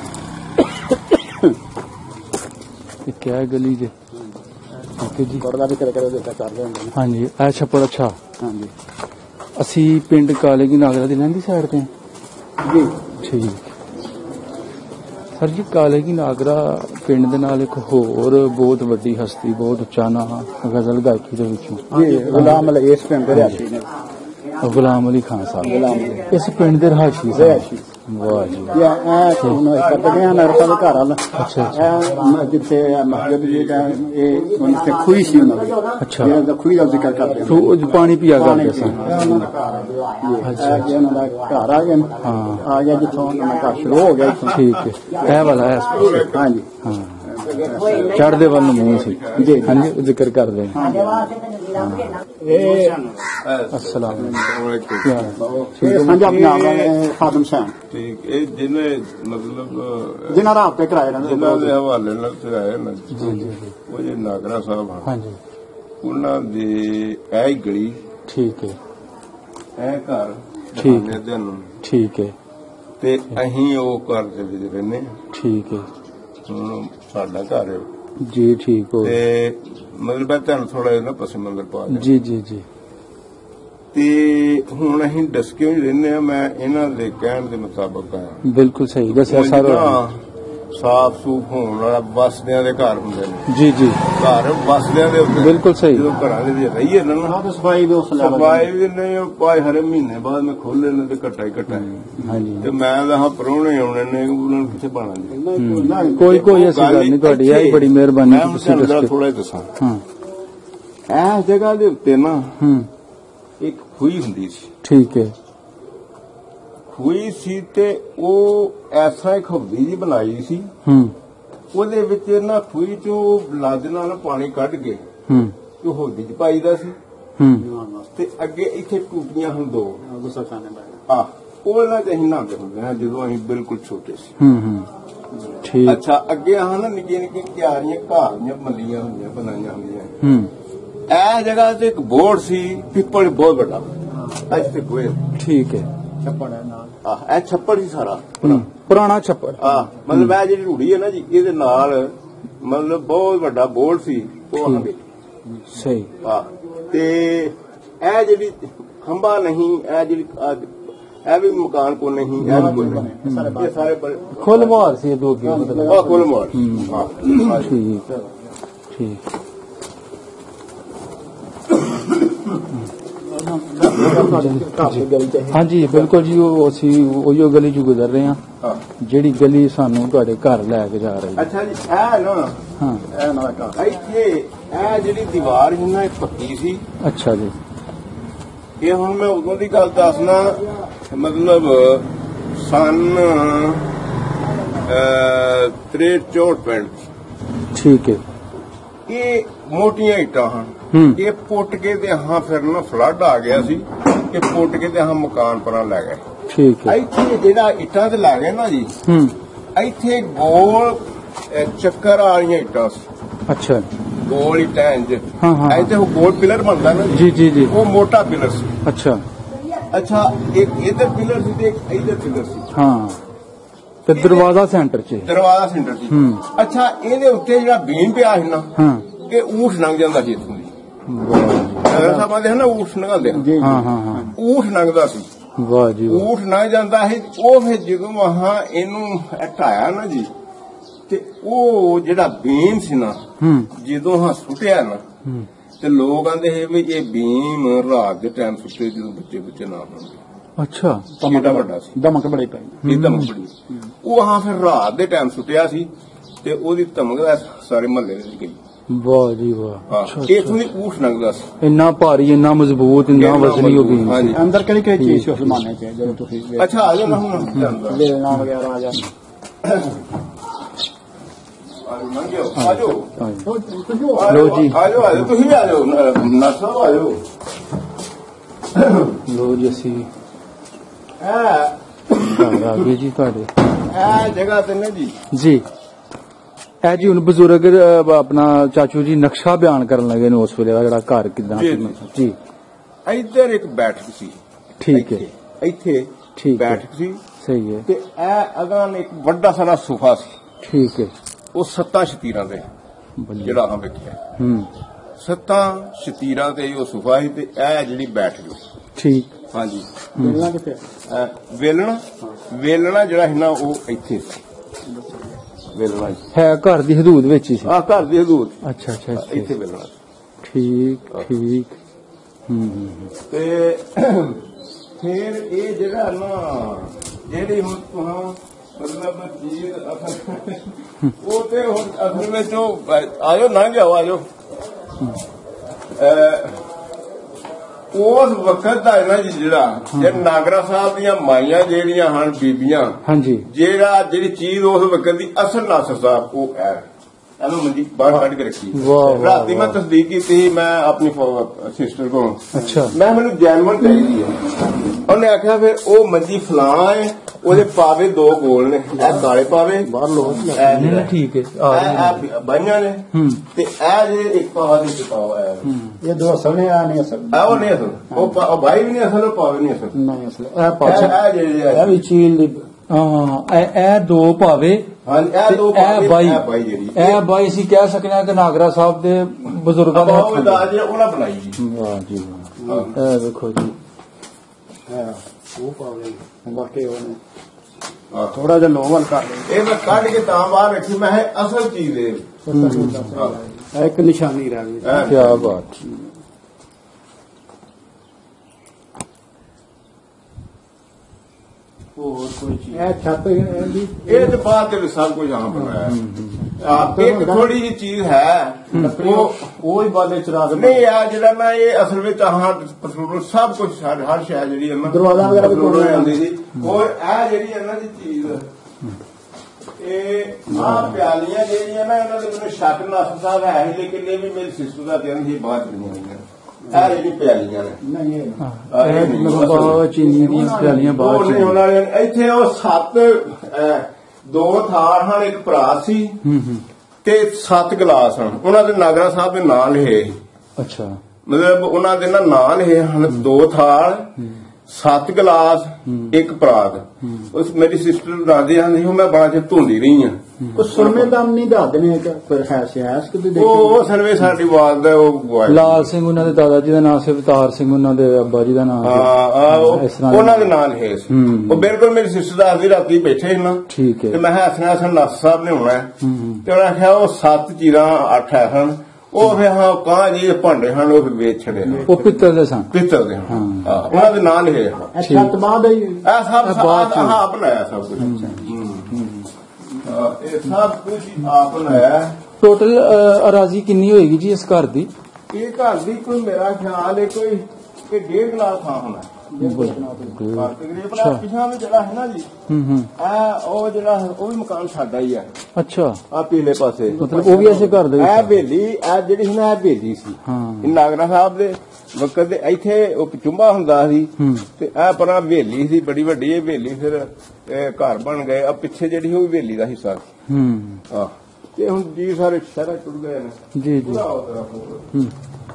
ਇਹ ਕਿਆ ਹੈ ਗਲੀ ਜੀ ਜੀ ਹਾਂਜੀ ਇਹ ਛੱਪੜ ਅੱਛਾ ਹਾਂਜੀ ਅਸੀਂ ਪਿੰਡ ਕਾਲੇ ਕੀ ਨਾਗਰਾ ਦੀ ਲਹਿੰਦੀ ਸਾਈਡ ਤੇ ਜੀ ਠੀਕ ਸਰ ਜੀ ਕਾਲੇ ਕੀ ਨਾਗਰਾ ਪਿੰਡ ਦੇ ਨਾਲ ਇੱਕ ਹੋਰ ਬਹੁਤ ਵੱਡੀ ਹਸਤੀ ਬਹੁਤ ਉੱਚਾ ਨਾਂ ਗਜ਼ਲ ਗਾਇਕੀ ਦੇ ਵਿੱਚੋਂ ਜੀ ਗੁਲਾਮ ਅਲੀ ਇਸ ਪਿੰਡ ਦੇ ਰਿਹਾਇਸ਼ੀ ਨੇ ਗੁਲਾਮ ਅਲੀ ਖਾਨ ਸਾਹਿਬ ਇਸ ਪਿੰਡ ਦੇ ਰਿਹਾਇਸ਼ੀ ਰਿਹਾਇਸ਼ੀ ਵਾਹ ਜੀ ਇਹ ਹੁਣ ਕਰਦੇ ਆ ਨਰਪਾ ਦੇ ਘਰ ਵਾਲਾ ਅੱਛਾ ਇਹ ਜਿੱਥੇ ਮਸਜਿਦ ਜੀ ਦਾ ਇਹ ਉਹਨੇ ਖੂਹੀ ਸੀ ਉਹਨਾਂ ਦੀ ਅੱਛਾ ਜਿਹੜਾ ਖੂਹੀ ਦਾ ਜ਼ਿਕਰ ਕਰਦੇ ਆ ਉਹ ਪਾਣੀ ਪੀਆ ਕਰਦੇ ਸੀ ਅੱਛਾ ਜੀ ਉਹਨਾਂ ਦਾ ਘਰ ਆ ਗਿਆ ਹਾਂ ਆ ਗਿਆ ਜਿੱਥੋਂ ਉਹਨਾਂ ਦਾ ਘਰ ਸ਼ੁਰੂ ਹੋ ਗਿਆ ਠੀਕ ਹੈ ਇਹ ਵਾਲਾ ਹੈ ਹਾਂਜੀ ਹਾਂ ਚੜ੍ਹਦੇ ਵੱਲ ਨੂੰ ਮੂੰਹ ਸੀ ਜੀ ਹਾਂਜੀ ਜ਼ਿਕਰ ਕਰਦੇ ਹਾਂ ਇਹ अस्सलाम वालेकुम साझा नाम है खादम साहब ठीक ये जिन्हें मतलब जिन्हें रात पे कराए ना जिन्हें दे हवाले नाल कराए ना जी जी वो जे नागरा साहब हां जी उन्हां दे ऐ गली ठीक है ऐ घर ठीक है दिन ठीक है ते अहीं ओ घर दे विच रहने ठीक है हुन साडा घर है जी ठीक हो ते मतलब मैं तुहानू थोड़ा जिहा ना पस मंदर पा जी जी जी ਤੇ ਹੁਣ ਅਸੀਂ ਡਸਕਿਓ ਹੀ ਰਹਿੰਦੇ ਆ ਮੈਂ ਇਹਨਾਂ ਦੇ ਕਹਿਣ ਦੇ ਮੁਤਾਬਕ ਆਇਆ ਬਿਲਕੁਲ ਸਹੀ ਦੱਸਿਆ ਸਾਰਾ ਸਾਫ ਸੂਫ ਹੋਣ ਵਾਲਾ ਬਸਦਿਆਂ ਦੇ ਘਰ ਹੁੰਦੇ ਨੇ ਜੀ ਜੀ ਘਰ ਬਸਦਿਆਂ ਦੇ ਹੁੰਦੇ ਬਿਲਕੁਲ ਸਹੀ ਜਦੋਂ ਘਰਾਂ ਦੇ ਵਿੱਚ ਰਹੀਏ ਨਾ ਨਾ ਸਫਾਈ ਵੀ ਉਸ ਲੈਵਲ ਸਫਾਈ ਵੀ ਨਹੀਂ ਪਾਏ ਹਰੇ ਮਹੀਨੇ ਬਾਅਦ ਮੈਂ ਖੋਲੇ ਨੇ ਤੇ ਘਟਾ ਹੀ ਘਟਾ ਹਾਂਜੀ ਤੇ ਮੈਂ ਤਾਂ ਹਾਂ ਪਰੋਣੇ ਆਉਣੇ ਨੇ ਉਹਨਾਂ ਨੂੰ ਕਿੱਥੇ ਪਾਣਾ ਜੀ ਕੋਈ ਕੋਈ ਐਸੀ ਗੱਲ ਨਹੀਂ ਤੁਹਾਡੀ ਇਹ ਬੜੀ ਮਿਹਰਬਾਨੀ ਤੁਸੀਂ ਦੱਸੋ ਥੋੜਾ ਦੱਸਾਂ ਹਾਂ ਇਹ ਜਗ੍ਹਾ ਦੇ ਉੱਤੇ ਨਾ ਹੂੰ ਇੱਕ ਖੂਹੀ ਹੁੰਦੀ ਸੀ ਠੀਕ ਹੈ ਖੂਹੀ ਸੀ ਤੇ ਉਹ ਐਸਾ ਇੱਕ ਹਵੇਲੀ ਜੀ ਬਣਾਈ ਸੀ ਹੂੰ ਉਹਦੇ ਵਿੱਚ ਨਾ ਖੂਹੀ ਚੋਂ ਲੱਦ ਨਾਲ ਪਾਣੀ ਕੱਢ ਕੇ ਹੂੰ ਤੇ ਹਵੇਲੀ ਚ ਪਾਈਦਾ ਸੀ ਹੂੰ ਤੇ ਅੱਗੇ ਇੱਥੇ ਟੂਟੀਆਂ ਹਨ ਦੋ ਗੁੱਸਾ ਖਾਣੇ ਦਾ ਆ ਉਹਨਾਂ ਚ ਅਸੀਂ ਨਹਾਉਂਦੇ ਹੁੰਦੇ ਹਾਂ ਜਦੋਂ ਅਸੀਂ ਬਿਲਕੁਲ ਛੋਟੇ ਸੀ ਹੂੰ ਹੂੰ ਠੀਕ ਅੱਛਾ ਅੱਗੇ ਹਨ ਨਿੱਕੀਆਂ ਨਿੱਕੀਆਂ ਕਿਆਰੀਆਂ ਘਾਹ ਦੀਆਂ ਮੱਲੀਆਂ ਹੁੰਦੀਆਂ ਬਣਾਈਆਂ ਹੁੰਦੀਆਂ ਹੂੰ ਇਹ ਜਗ੍ਹਾ ਤੇ ਇੱਕ ਬੋਰਡ ਸੀ ਪਿੱਪਲ ਬਹੁਤ ਵੱਡਾ ਇੱਥੇ ਕੋਈ ਠੀਕ ਹੈ ਛੱਪੜ ਹੈ ਨਾਲ ਆਹ ਇਹ ਛੱਪੜ ਸੀ ਸਾਰਾ ਪੁਰਾਣਾ ਛੱਪੜ ਆ ਮਤਲਬ ਇਹ ਜਿਹੜੀ ਰੂੜੀ ਹੈ ਨਾ ਜੀ ਇਹਦੇ ਨਾਲ ਮਤਲਬ ਬਹੁਤ ਵੱਡਾ ਬੋਰਡ ਸੀ ਉਹ ਹਵੇ ਸਹੀ ਆ ਤੇ ਇਹ ਜਿਹੜੀ ਖੰਭਾ ਨਹੀਂ ਇਹ ਜਿਹੜੀ ਇਹ ਵੀ ਮਕਾਨ ਕੋ ਨਹੀਂ ਇਹ ਵੀ ਕੋਈ ਨਹੀਂ ਇਹ ਸਾਰੇ ਖੁੱਲ ਮਾਰ ਸੀ ਦੋ ਅੱਗੇ ਮਤਲਬ ਆ ਖੁੱਲ ਮਾਰ ਹਾਂ ਠੀਕ ਠੀਕ ਹਾਂਜੀ ਬਿਲਕੁਲ ਜੀ ਉਹ ਅਸੀਂ ਉਹੀਓ ਗਲੀ ਚ ਗੁਜ਼ਰ ਰਹੇ ਹਾਂ ਜਿਹੜੀ ਗਲੀ ਸਾਨੂੰ ਤੁਹਾਡੇ ਘਰ ਲੈ ਕੇ ਜਾ ਰਹੀ ਹੈ ਅੱਛਾ ਜੀ ਇਹ ਨਾ ਹਾਂ ਇਹ ਨਾ ਘਰ ਇੱਥੇ ਇਹ ਜਿਹੜੀ ਦੀਵਾਰ ਸੀ ਨਾ ਇਹ ਪੱਕੀ ਸੀ ਅੱਛਾ ਜੀ ਇਹ ਹੁਣ ਮੈਂ ਉਦੋਂ ਦੀ ਗੱਲ ਦੱਸਣਾ ਮਤਲਬ ਸਨ ਤ੍ਰੇਹਠ ਚੌਂਹਠ ਪਿੰਡ ਠੀਕ ਹੈ ਇਹ ਮੋਟੀਆਂ ਇੱਟਾਂ ਹਨ ਇਹ ਪੁੱਟ ਕੇ ਤੇ ਹਾਂ ਫਿਰ ਨਾ ਫਲੱਡ ਆ ਗਿਆ ਸੀ ਇਹ ਪੁੱਟ ਕੇ ਤੇ ਹਾਂ ਮਕਾਨ ਪਰਾਂ ਲੈ ਗਏ ਠੀਕ ਹੈ ਇੱਥੇ ਜਿਹੜਾ ਇੱਟਾਂ ਤੇ ਲੱਗੇ ਨਾ ਜੀ ਹੂੰ ਇੱਥੇ ਗੋਲ ਚੱਕਰ ਵਾਲੀਆਂ ਇੱਟਾਂ ਸੀ ਅੱਛਾ ਗੋਲ ਇੱਟਾਂ ਇੰਜ ਹਾਂ ਹਾਂ ਇੱਥੇ ਉਹ ਗੋਲ ਪਿਲਰ ਬਣਦਾ ਨਾ ਜੀ ਜੀ ਜੀ ਉਹ ਮੋਟਾ ਪਿਲਰ ਸੀ ਅੱਛਾ ਅੱਛਾ ਇੱਕ ਇਧਰ ਪਿਲਰ ਸੀ ਤੇ ਇੱਕ ਇਧਰ ਪਿਲਰ ਸੀ ਹਾਂ ਤੇ ਦਰਵਾਜ਼ਾ ਸੈਂਟਰ 'ਚ ਦਰਵਾਜ਼ਾ ਸੈਂਟਰ ਸੀ ਹੂੰ ਅੱਛਾ ਇਹਦੇ ਉੱਤੇ ਜਿਹੜਾ ਬੀਮ ਪਿਆ ਸੀ ਨਾ ਹਾਂ ਇਹ ਊਠ ਲੰਘ ਜਾਂਦਾ ਸੀ ਇੱਥੋਂ ਦੀ ਸਾਹਿਬਾਂ ਦੇ ਨਾ ਊਠ ਲੰਘਾਉਂਦੇ ਹਾਂ ਹਾਂ ਹਾਂ ਊਠ ਲੰਘਦਾ ਸੀ ਵਾਹ ਜੀ ਊਠ ਲੰਘ ਜਾਂਦਾ ਸੀ ਉਹ ਫਿਰ ਜਦੋਂ ਮਹਾ ਇਹਨੂੰ ਹਟਾਇਆ ਨਾ ਜੀ ਤੇ ਉਹ ਜਿਹੜਾ ਬੀਮ ਸੀ ਨਾ ਜਦੋਂ ਹਾਂ ਸੁੱਟਿਆ ਨਾ ਤੇ ਲੋਕ ਆਂਦੇ ਹੈ ਵੀ ਇਹ ਬੀਮ ਰਾਤ ਦੇ ਟਾਈਮ ਸੁੱਤੇ ਜਦੋਂ ਬੱਚੇ ਬੱਚੇ ਨਾ ਹੁੰਦੇ ਅੱਛਾ ਏਡਾ ਵੱਡਾ ਸੀ, ਧਮਕ ਬੜੀ ਪਈ ਇਹ ਧਮਕ ਬੜੀ। ਉਹ ਹਾਂ ਫਿਰ ਰਾਤ ਦੇ ਟਾਈਮ ਸੁੱਟਿਆ ਸੀ ਤੇ ਉਹਦੀ ਧਮਕ ਸਾਰੇ ਮਹੱਲੇ ਦੇ ਗਈ। ਵਾਹ ਜੀ ਵਾਹ। ਇਥੋਂ ਦੀ ਊਠ ਲੰਘਦਾ ਸੀ, ਇੰਨਾ ਭਾਰੀ, ਇੰਨਾ ਮਜ਼ਬੂਤ, ਇੰਨਾ ਵਜ਼ਨੀ ਹੋ ਗਈ। ਹਾਂਜੀ। ਅੰਦਰ ਕਿਹੜੀ ਕਿਹੜੀ ਚੀਜ਼ ਸੀ ਉਸ ਜ਼ਮਾਨੇ 'ਚ ਜਦੋਂ ਤੁਸੀਂ? ਅੱਛਾ ਆ ਜਾਓ ਨਾ ਹੁਣ ਲੇਣਾ ਵਗੈਰਾ ਆ ਜਾ ਆਜੋ ਲੋ ਜੀ, ਆਜੋ ਆਜੋ ਤੁਸੀਂ ਵੀ ਆਜੋ, ਨਰਸਾ ਆਜੋ। ਲੋ ਜੀ ਅਸੀਂ ਇਹ ਆ ਗਏ ਜੀ ਤੁਹਾਡੇ ਇਹ ਜਗ੍ਹਾ ਤੇ ਨਾ ਜੀ ਜੀ। ਇਹ ਜੀ ਹੁਣ ਬਜ਼ੁਰਗ ਆਪਣਾ ਚਾਚੂ ਜੀ ਨਕਸ਼ਾ ਬਿਆਨ ਕਰਨ ਲੱਗੇ ਨੇ ਉਸ ਵੇਲੇ ਦਾ, ਜਿਹੜਾ ਘਰ ਕਿਦਾਂ ਜੀ। ਇੱਧਰ ਇੱਕ ਬੈਠਕ ਸੀ, ਠੀਕ ਹੈ, ਇੱਥੇ ਠੀਕ ਬੈਠਕ ਸੀ, ਸਹੀ ਹੈ। ਤੇ ਇਹ ਅਗਾਂ ਇੱਕ ਵੱਡਾ ਸਾਰਾ ਸੋਫਾ ਸੀ, ਠੀਕ ਹੈ। ਉਹ ਸੱਤਾਂ ਸ਼ਤੀਰਾਂ ਦੇ ਜਿਹੜਾ ਆ ਵੇਖਿਆ, ਹੂੰ, ਸੱਤਾਂ ਸ਼ਤੀਰਾਂ ਤੇ ਉਹ ਸੋਫਾ ਸੀ ਤੇ ਇਹ ਜਿਹੜੀ ਬੈਠਕ ਸੀ। ਠੀਕ। ਹਾਂਜੀ। ਵੇਲਣਾ ਕਿੱਥੇ? ਵੇਲਣਾ ਵੇਲਣਾ ਜਿਹੜਾ ਸੀ ਨਾ ਉਹ ਇੱਥੇ ਸੀ, ਵੇਲਣਾ ਹੈ ਘਰ ਦੀ ਹਦੂਦ ਵਿੱਚ ਹੀ ਸੀ। ਆ ਘਰ ਦੀ ਹਦੂਦ। ਅੱਛਾ ਅੱਛਾ, ਇੱਥੇ ਵੇਲਣਾ। ਠੀਕ ਠੀਕ। ਹੂੰ ਹੂੰ। ਤੇ ਫਿਰ ਇਹ ਜਿਹੜਾ ਨਾ ਜਿਹੜੀ ਹੁਣ ਤੁਹਾਂ ਮਤਲਬ ਚੀਜ਼ ਉਹ ਤੇ ਹੁਣ ਅਸਲ ਵਿੱਚ ਉਹ ਆਜੋ ਨਾ ਜਾਓ ਆਜੋ। ਉਸ ਵਕਤ ਦਾ ਨਾ ਜੀ ਜਿਹੜਾ ਜੇ ਨਾਗਰਾ ਸਾਹਿਬ ਦੀਆਂ ਮਾਈਆਂ ਜਿਹੜੀਆਂ ਹਨ ਬੀਬੀਆਂ, ਹਾਂਜੀ, ਜਿਹੜਾ ਜਿਹੜੀ ਚੀਜ਼ ਉਸ ਵਕਤ ਦੀ ਅਸਲ ਨਾਸਰ ਸਾਹਿਬ ਉਹ ਹੈ ਇਹਨੂੰ ਮੰਜੀ ਬਾਹਰ ਕੱਢ ਕੇ ਰੱਖੀ। ਰਾਤੀ ਮੈਂ ਤਸਦੀਕ ਕੀਤੀ ਮੈਂ ਆਪਣੀ ਸਿਸਟਰ ਕੋਲ। ਅੱਛਾ। ਮੈਂ ਮੈਨੂੰ ਜੈਨਵਨ ਚਾਹੀਦੀ ਹੈ। ਉਹਨੇ ਆਖਿਆ ਫਿਰ ਉਹ ਮੰਜੀ ਫਲਾਂ ਹੈ, ਉਹਦੇ ਪਾਵੇ ਦੋ ਗੋਲ ਨੇ, ਇਹ ਕਾਲੇ ਪਾਵੇ ਬਾਹਰ ਲੋਕ ਠੀਕ ਹੈ, ਇਹ ਬਾਈਆਂ ਨੇ ਤੇ ਇਹ ਜੇ ਇੱਕ ਪਾਵਾ ਦੀ ਪਾਵਾ ਹੈ। ਇਹ ਦੋ ਅਸਲ ਨੇ, ਆ ਨਹੀਂ ਅਸਲ, ਉਹ ਨਹੀਂ ਅਸਲ, ਉਹ ਬਾਈ ਵੀ ਨਹੀਂ ਅਸਲ, ਉਹ ਪਾਵੇ ਨਹੀਂ ਅਸਲ, ਨਹੀਂ ਅਸਲ। ਇਹ ਪਾਛਾ ਇਹ ਜਿਹੜੇ ਇਹ ਵੀ ਚੀਲ ਦੀ। ਹਾਂ, ਇਹ ਦੋ ਭਾਵੇ, ਹਾਂਜੀ, ਇਹ ਦੋ ਇਹ ਬਾਈ, ਜਿਹੜੀ ਇਹ ਬਾਈ ਅਸੀਂ ਕਹਿ ਸਕਦੇ ਹਾਂ ਕਿ ਨਾਗਰਾ ਸਾਹਿਬ ਦੇ ਬਜ਼ੁਰਗਾਂ ਦੇ ਹੱਥ ਦਾ ਉਹਨਾਂ ਬਣਾਈ ਜੀ। ਵਾਹ ਜੀ ਵਾਹ। ਇਹ ਦੇਖੋ ਜੀ, ਉਹ ਪਾਵੇ ਬਾਕੀ ਉਹਨੇ ਥੋੜਾ ਜਿਹਾ ਲੋਵਲ ਕਰ ਲਿਆ। ਇਹ ਮੈਂ ਕੱਢ ਕੇ ਤਾਂ ਬਾਹਰ ਰੱਖੀ, ਮੈਂ ਅਸਲ ਚੀਜ਼ ਹੈ, ਇੱਕ ਨਿਸ਼ਾਨੀ ਰਹਿ ਗਈ। ਕੀ ਬਾਤ। ਹੋਰ ਕੋਈ ਚੀਜ਼ ਇਹ ਛੱਤ ਇਹਦੀ ਇਹ ਤੇ ਬਾਅਦ ਦੇ ਸਭ ਕੁਝ ਆਪ ਬਣਾਇਆ। ਆਪ ਇੱਕ ਥੋੜੀ ਜਿਹੀ ਚੀਜ਼ ਹੈ ਉਹ ਉਹ ਹੀ ਬਾਲੇ ਚਰਾ ਦੇ ਨਹੀਂ ਆ ਜਿਹੜਾ ਨਾ ਇਹ ਅਸਲ ਵਿੱਚ ਆਹ ਪਸਰੂਰ ਸਭ ਕੁਝ ਹਰ ਸ਼ੈ ਜਿਹੜੀ ਹੈ ਨਾ ਦਰਵਾਜ਼ਾ ਵਗੈਰਾ ਵੀ ਕੋਲ ਜਾਂਦੀ ਸੀ। ਔਰ ਇਹ ਜਿਹੜੀ ਹੈ ਨਾ ਦੀ ਚੀਜ਼ ਇਹ ਆ ਪਿਆਲੀਆਂ ਜਿਹੜੀਆਂ ਨਾ ਇਹਨਾਂ ਦੇ ਮੈਨੂੰ ਸ਼ੱਕ ਨਾਸਰ ਸਾਹਿਬ ਹੈ ਸੀ, ਲੇਕਿਨ ਇਹ ਵੀ ਮੇਰੀ ਸਿਸਟਰ ਦਾ ਦਿਨ ਸੀ ਬਾਅਦ ਬਣੀਆਂ ਹੋਈਆਂ। ਇਹ ਜਿਹੜੀ ਪਿਆਲੀਆਂ ਨੇ ਨਹੀਂ ਇਹ ਚੀਨੀ ਦੀਆਂ ਪਿਆਲੀਆਂ ਬਾਹਰ ਉਹ ਨਹੀਂ ਉਹਨਾਂ ਨੇ ਇੱਥੇ ਉਹ ਸੱਤ ਦੋ ਥਾਲ ਹਨ, ਇੱਕ ਭਰਾ ਸੀ ਤੇ ਸੱਤ ਗਲਾਸ ਹਨ। ਉਹਨਾਂ ਦੇ ਨਾਗਰਾ ਸਾਹਿਬ ਦੇ ਨਾਂ ਲਿਖੇ। ਅੱਛਾ। ਮਤਲਬ ਉਹਨਾਂ ਦੇ ਨਾ ਨਾਂ ਲਿਖੇ ਹਨ, ਦੋ ਥਾਲ, ਸੱਤ ਗਲਾਸ, ਇੱਕ ਪਰਾਤ। ਉਸ ਮੇਰੀ ਸਿਸਟਰ ਦਾਦੀ ਆਂਦੀ ਸੀ ਮੈਂ ਬੜਾ ਚਿਰ ਧੁੰਦੀ ਰਹੀ ਆ। ਉਹ ਸੁਰਮੇ ਦਮ ਨਹੀਂ ਦੱਸਦੇ ਨੇ ਕਿ ਫਿਰ ਹੈ ਸਿਆਸ ਕਿਤੇ ਦੇਖੀ ਉਹ ਸਰਵੇ ਸਾਡੀ ਆਵਾਜ਼ ਦਾ ਉਹ ਲਾਲ ਸਿੰਘ ਉਹਨਾਂ ਦੇ ਦਾਦਾ ਜੀ ਦਾ ਨਾਮ ਸੀ, ਅਵਤਾਰ ਸਿੰਘ ਉਹਨਾਂ ਦੇ ਅੱਬਾ ਜੀ ਦਾ ਨਾਮ ਸੀ। ਹਾਂ, ਉਹਨਾਂ ਦੇ ਨਾਂ ਲਿਖੇ ਸੀ। ਉਹ ਬਿਲਕੁਲ ਮੇਰੀ ਸਿਸਟਰ ਦਾਦੀ ਰਾਤੀ ਬੈਠੇ ਸੀ ਨਾ, ਠੀਕ ਹੈ, ਤੇ ਮੈਂ ਹੱਸਣਾ ਹੱਸਣ ਨਾਸਰ ਸਾਹਿਬ ਨੇ ਹੋਣਾ ਤੇ ਉਹਨਾਂ ਆਖਿਆ ਉਹ ਸੱਤ ਚੀਰਾਂ ਅੱਠ ਹੈ ਹਨ। ਉਹ ਫਿਰ ਹਾਂ ਕਾਂ ਜੀ ਭਾਂਡੇ ਹਨ ਉਹ ਵੇਚ ਛੜੇ, ਉਹ ਪਿੱਤਲ ਦੇ ਸਨ, ਪਿੱਤਲ ਦੇ ਹਨ। ਉਹਨਾਂ ਦੇ ਨਾਂ ਲਿਖੇ। ਛੱਤ ਬਾਅਦ ਹੀ ਇਹ ਸਭ ਹਾਂ ਬਣਾਇਆ ਸਭ ਕੁਝ। ਇਹ ਸਭ ਕੁਝ ਆਪ ਬਣਾਇਆ। ਟੋਟਲ ਅਰਾਜ਼ੀ ਕਿੰਨੀ ਹੋਏਗੀ ਜੀ ਇਸ ਘਰ ਦੀ? ਇਹ ਘਰ ਦੀ ਕੋਈ ਮੇਰਾ ਖਿਆਲ ਹੈ ਕੋਈ ਕਿ ਡੇਢ ਕਨਾਲ ਥਾਂ ਹੋਣਾ। ਤਕਰੀਬਨ ਪਿਛਾਂ ਵੀ ਜਿਹੜਾ ਹੈ ਨਾ ਜੀ, ਇਹ ਉਹ ਜਿਹੜਾ ਉਹ ਵੀ ਮਕਾਨ ਸਾਡਾ ਹੀ ਹੈ। ਅੱਛਾ। ਆ ਪਿਛਲੇ ਪਾਸੇ ਮਤਲਬ ਉਹ ਵੀ ਐਸੇ ਘਰ ਦੇ ਇਹ ਹਵੇਲੀ, ਇਹ ਜਿਹੜੀ ਸੀ ਨਾ ਇਹ ਹਵੇਲੀ ਸੀ ਨਾਗਰਾ ਸਾਹਿਬ ਦੇ ਵਕਤ ਦੇ। ਇੱਥੇ ਉਹ ਚੁੰਬਾ ਹੁੰਦਾ ਸੀ ਤੇ ਇਹ ਪਰਾਂ ਹਵੇਲੀ ਸੀ ਬੜੀ ਵੱਡੀ। ਇਹ ਹਵੇਲੀ ਫਿਰ ਘਰ ਬਣ ਗਏ। ਆ ਪਿੱਛੇ ਜਿਹੜੀ ਉਹ ਹਵੇਲੀ ਦਾ ਹਿੱਸਾ ਸੀ। ਹੂੰ। ਆਹ ਤੇ ਹੁਣ ਜੀ ਸਾਰੇ ਸ਼ਹਿਰਾਂ ਟੁੱਟ ਗਏ ਨੇ। ਜੀ ਜੀ। ਹੂੰ।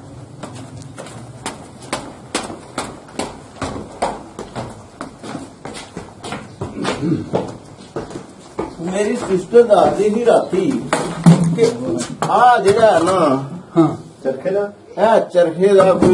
ਮੇਰੀ ਸਿਸਟਰ ਦੱਸਦੀ ਸੀ ਰਾਤੀ ਕਿ ਆ ਜਿਹੜਾ ਨਾ ਹਾਂ ਚਰਖੇ ਦਾ ਇਹ ਚਰਖੇ ਦਾ ਕੋਈ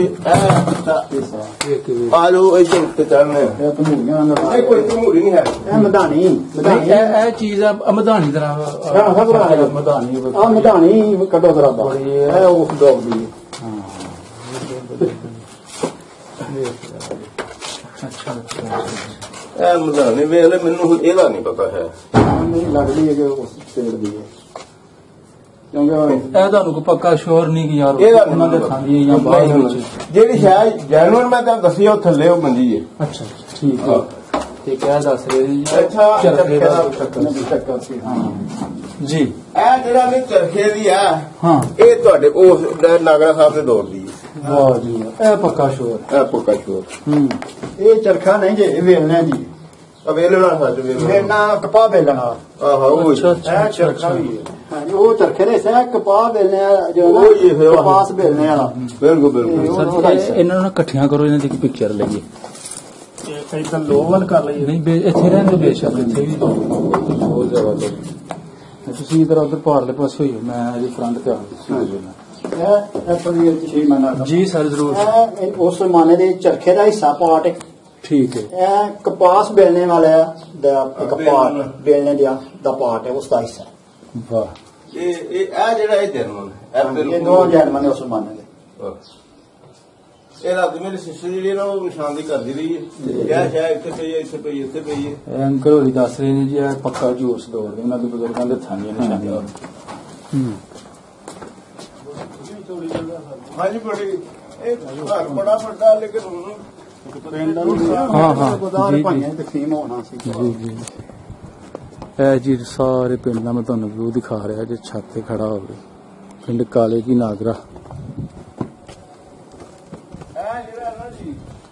ਇਹ ਆ ਲੋ ਇੱਥੇ ਉੱਤੇ ਚੜਨੇ ਇਹ ਧਮੂਰੀਆਂ ਇਹ ਕੋਈ ਧਮੂਰੀ ਨਹੀਂ ਹੈ। ਇਹ ਮਧਾਣੀ ਇਹ ਚੀਜ਼ ਆ ਮਧਾਣੀ ਤਰ੍ਹਾਂ ਮਧਾਣੀ ਆ ਮਧਾਣੀ ਕੱਢੋ ਜ਼ਰਾ ਬਾਹਰ। ਇਹ ਉਹ ਡੋਬ ਦੀ ਅੱਛਾ ਅੱਛਾ ਇਹ ਮਧਾਣੀ ਵੇਖ ਲੈ, ਮੈਨੂੰ ਹੁਣ ਇਹਦਾ ਨਹੀਂ ਪਤਾ ਹੈ। ਨਹੀਂ ਲੱਗਦੀ ਹੈ ਕਿ ਉਸ ਸਟੇਟ ਦੀ ਹੈ, ਕਿਉਂਕਿ ਇਹ ਤੁਹਾਨੂੰ ਕੋਈ ਪੱਕਾ ਸ਼ੋਰ ਨਹੀਂ ਕਿ ਯਾਰ ਇਹਦਾ ਉਹਨਾਂ ਦੇ ਖਾਂਦੀ ਜਾਂ ਬਾਹਰ ਵਿੱਚ ਜਿਹੜੀ ਸ਼ਾਇਦ ਜੈਨੂਅਨ ਮੈਂ ਤੁਹਾਨੂੰ ਦੱਸੀ ਉਹ ਥੱਲੇ ਉਹ ਮੰਜੀ ਹੈ। ਅੱਛਾ ਠੀਕ ਹੈ। ਤੇ ਕਿਆ ਦੱਸ ਰਹੇ ਜੀ? ਅੱਛਾ ਚਰਖੇ ਦਾ ਚੱਕਰ ਸੀ। ਹਾਂ ਜੀ ਇਹ ਜਿਹੜਾ ਨੇ ਚਰਖੇ ਦੀ ਆ, ਹਾਂ ਇਹ ਤੁਹਾਡੇ ਉਸ ਨਾਗਰਾ ਸਾਹਿਬ ਦੇ ਦੌਰ ਦੀ ਹੈ। ਵਾਹ ਜੀ ਇਹ ਪੱਕਾ ਸ਼ੋਰ। ਇਹ ਪੱਕਾ ਸ਼ੋਰ। ਹੂੰ ਇਹ ਚਰਖਾ ਨਹੀਂ ਜੇ, ਇਹ ਵੇਲਣਾ ਜੀ, ਵੇਲਣਾ ਸੱਚ ਵੇਲਣਾ ਵੇਲਣਾ ਕਪਾਹ ਵੇਲਣਾ। ਆਹੋ ਉਹ ਅੱਛਾ ਇਹ ਚਰਖਾ ਵੀ ਹੈ। ਹਾਂਜੀ ਉਹ ਚਰਖੇ ਨੇ ਸਹਿ ਕਪਾਹ ਵੇਲਣੇ ਜੋ ਉਹ ਹੀ ਹੈ, ਉਹ ਕਪਾਸ ਵੇਲਣੇ ਵਾਲਾ। ਬਿਲਕੁਲ ਬਿਲਕੁਲ। ਸਰ ਇਹਨਾਂ ਨੂੰ ਇਕੱਠੀਆਂ ਕਰੋ, ਇਹਨਾਂ ਦੀ ਇੱਕ ਪਿਕਚਰ ਲਈਏ। ਇਦਾਂ ਲੋਵਲ ਕਰ ਲਈਏ। ਨਹੀਂ ਬੇ ਇੱਥੇ ਰਹਿਣ ਦੇ ਬੇਸ਼ੱਕ, ਇੱਥੇ ਵੀ ਬਹੁਤ ਜ਼ਿਆਦਾ ਤੁਸੀਂ ਇਧਰ ਉਧਰ ਪਾਰਲੇ ਪਾਸੇ ਹੋਈ, ਮੈਂ ਇਹਦੀ ਫਰੰਟ ਤੇ ਆ ਇਹ ਇਹ ਪਨੀਰ ਦੀ ਸ਼ੀ ਮੰਨਾ ਜੀ ਸਰ ਜ਼ਰੂਰ। ਇਹ ਉਸ ਜ਼ਮਾਨੇ ਦੇ ਚਰਖੇ ਦਾ ਹਿੱਸਾ ਪਾਰਟ ਹੈ। ਠੀਕ ਹੈ। ਇਹ ਕਪਾਸ ਬੇਲਣੇ ਵਾਲਾ ਦਾ ਇੱਕ ਪਾਰਟ, ਬੇਲਣੇ ਦਾ ਦਾ ਪਾਰਟ ਹੈ, ਉਸ ਦਾ ਹਿੱਸਾ। ਵਾਹ। ਇਹ ਇਹ ਆ ਜਿਹੜਾ ਇਹ ਜਰਮਨ ਇਹ ਦੋ ਜਰਮਨ ਨੇ ਉਸ ਜ਼ਮਾਨੇ ਦੇ। ਇਹ ਰਾਤ ਮੇਰੀ ਸਿਸਟਰ ਜਿਹੜੀ ਨਾ ਉਹ ਨਿਸ਼ਾਨਦੀ ਕਰਦੀ ਰਹੀ ਹੈ, ਕਿਹਾ ਸ਼ਾਇਦ ਇੱਥੇ ਪਈ ਹੈ, ਇੱਥੇ ਪਈ, ਇੱਥੇ ਪਈ ਹੈ। ਇਹ ਅੰਕਲ ਹੋਰੀ ਦੱਸ ਰਹੇ ਨੇ ਜੀ ਇਹ ਪੱਕਾ ਜੋਸ਼ ਦੌੜ ਦੇ ਉਹਨਾਂ ਦੇ ਬਜ਼ੁਰਗਾਂ ਦੇ ਥਾਂੀਆਂ ਨਿਸ਼ਾਨੀਆਂ। ਹੂੰ ਹਾਂਜੀ ਬੜੀ ਇਹ ਘਰ ਬੜਾ ਵੱਡਾ, ਲੇਕਿਨ ਹੁਣ ਹਾਂ ਹਾਂ ਜੀ ਭਾਈਆਂ ਤਕਸੀਮ ਹੋਣਾ ਸੀ। ਜੀ ਜੀ ਇਹ ਜੀ ਸਾਰੇ ਪਿੰਡ ਦਾ ਮੈਂ ਤੁਹਾਨੂੰ ਵਿਊ ਦਿਖਾ ਰਿਹਾ ਜੇ ਛੱਤ ਤੇ ਖੜਾ ਹੋਵੇ, ਪਿੰਡ ਕਾਲੇ ਕੀ ਨਾਗਰਾ। ਇਹ ਜਿਹੜਾ ਨਾ ਜੀ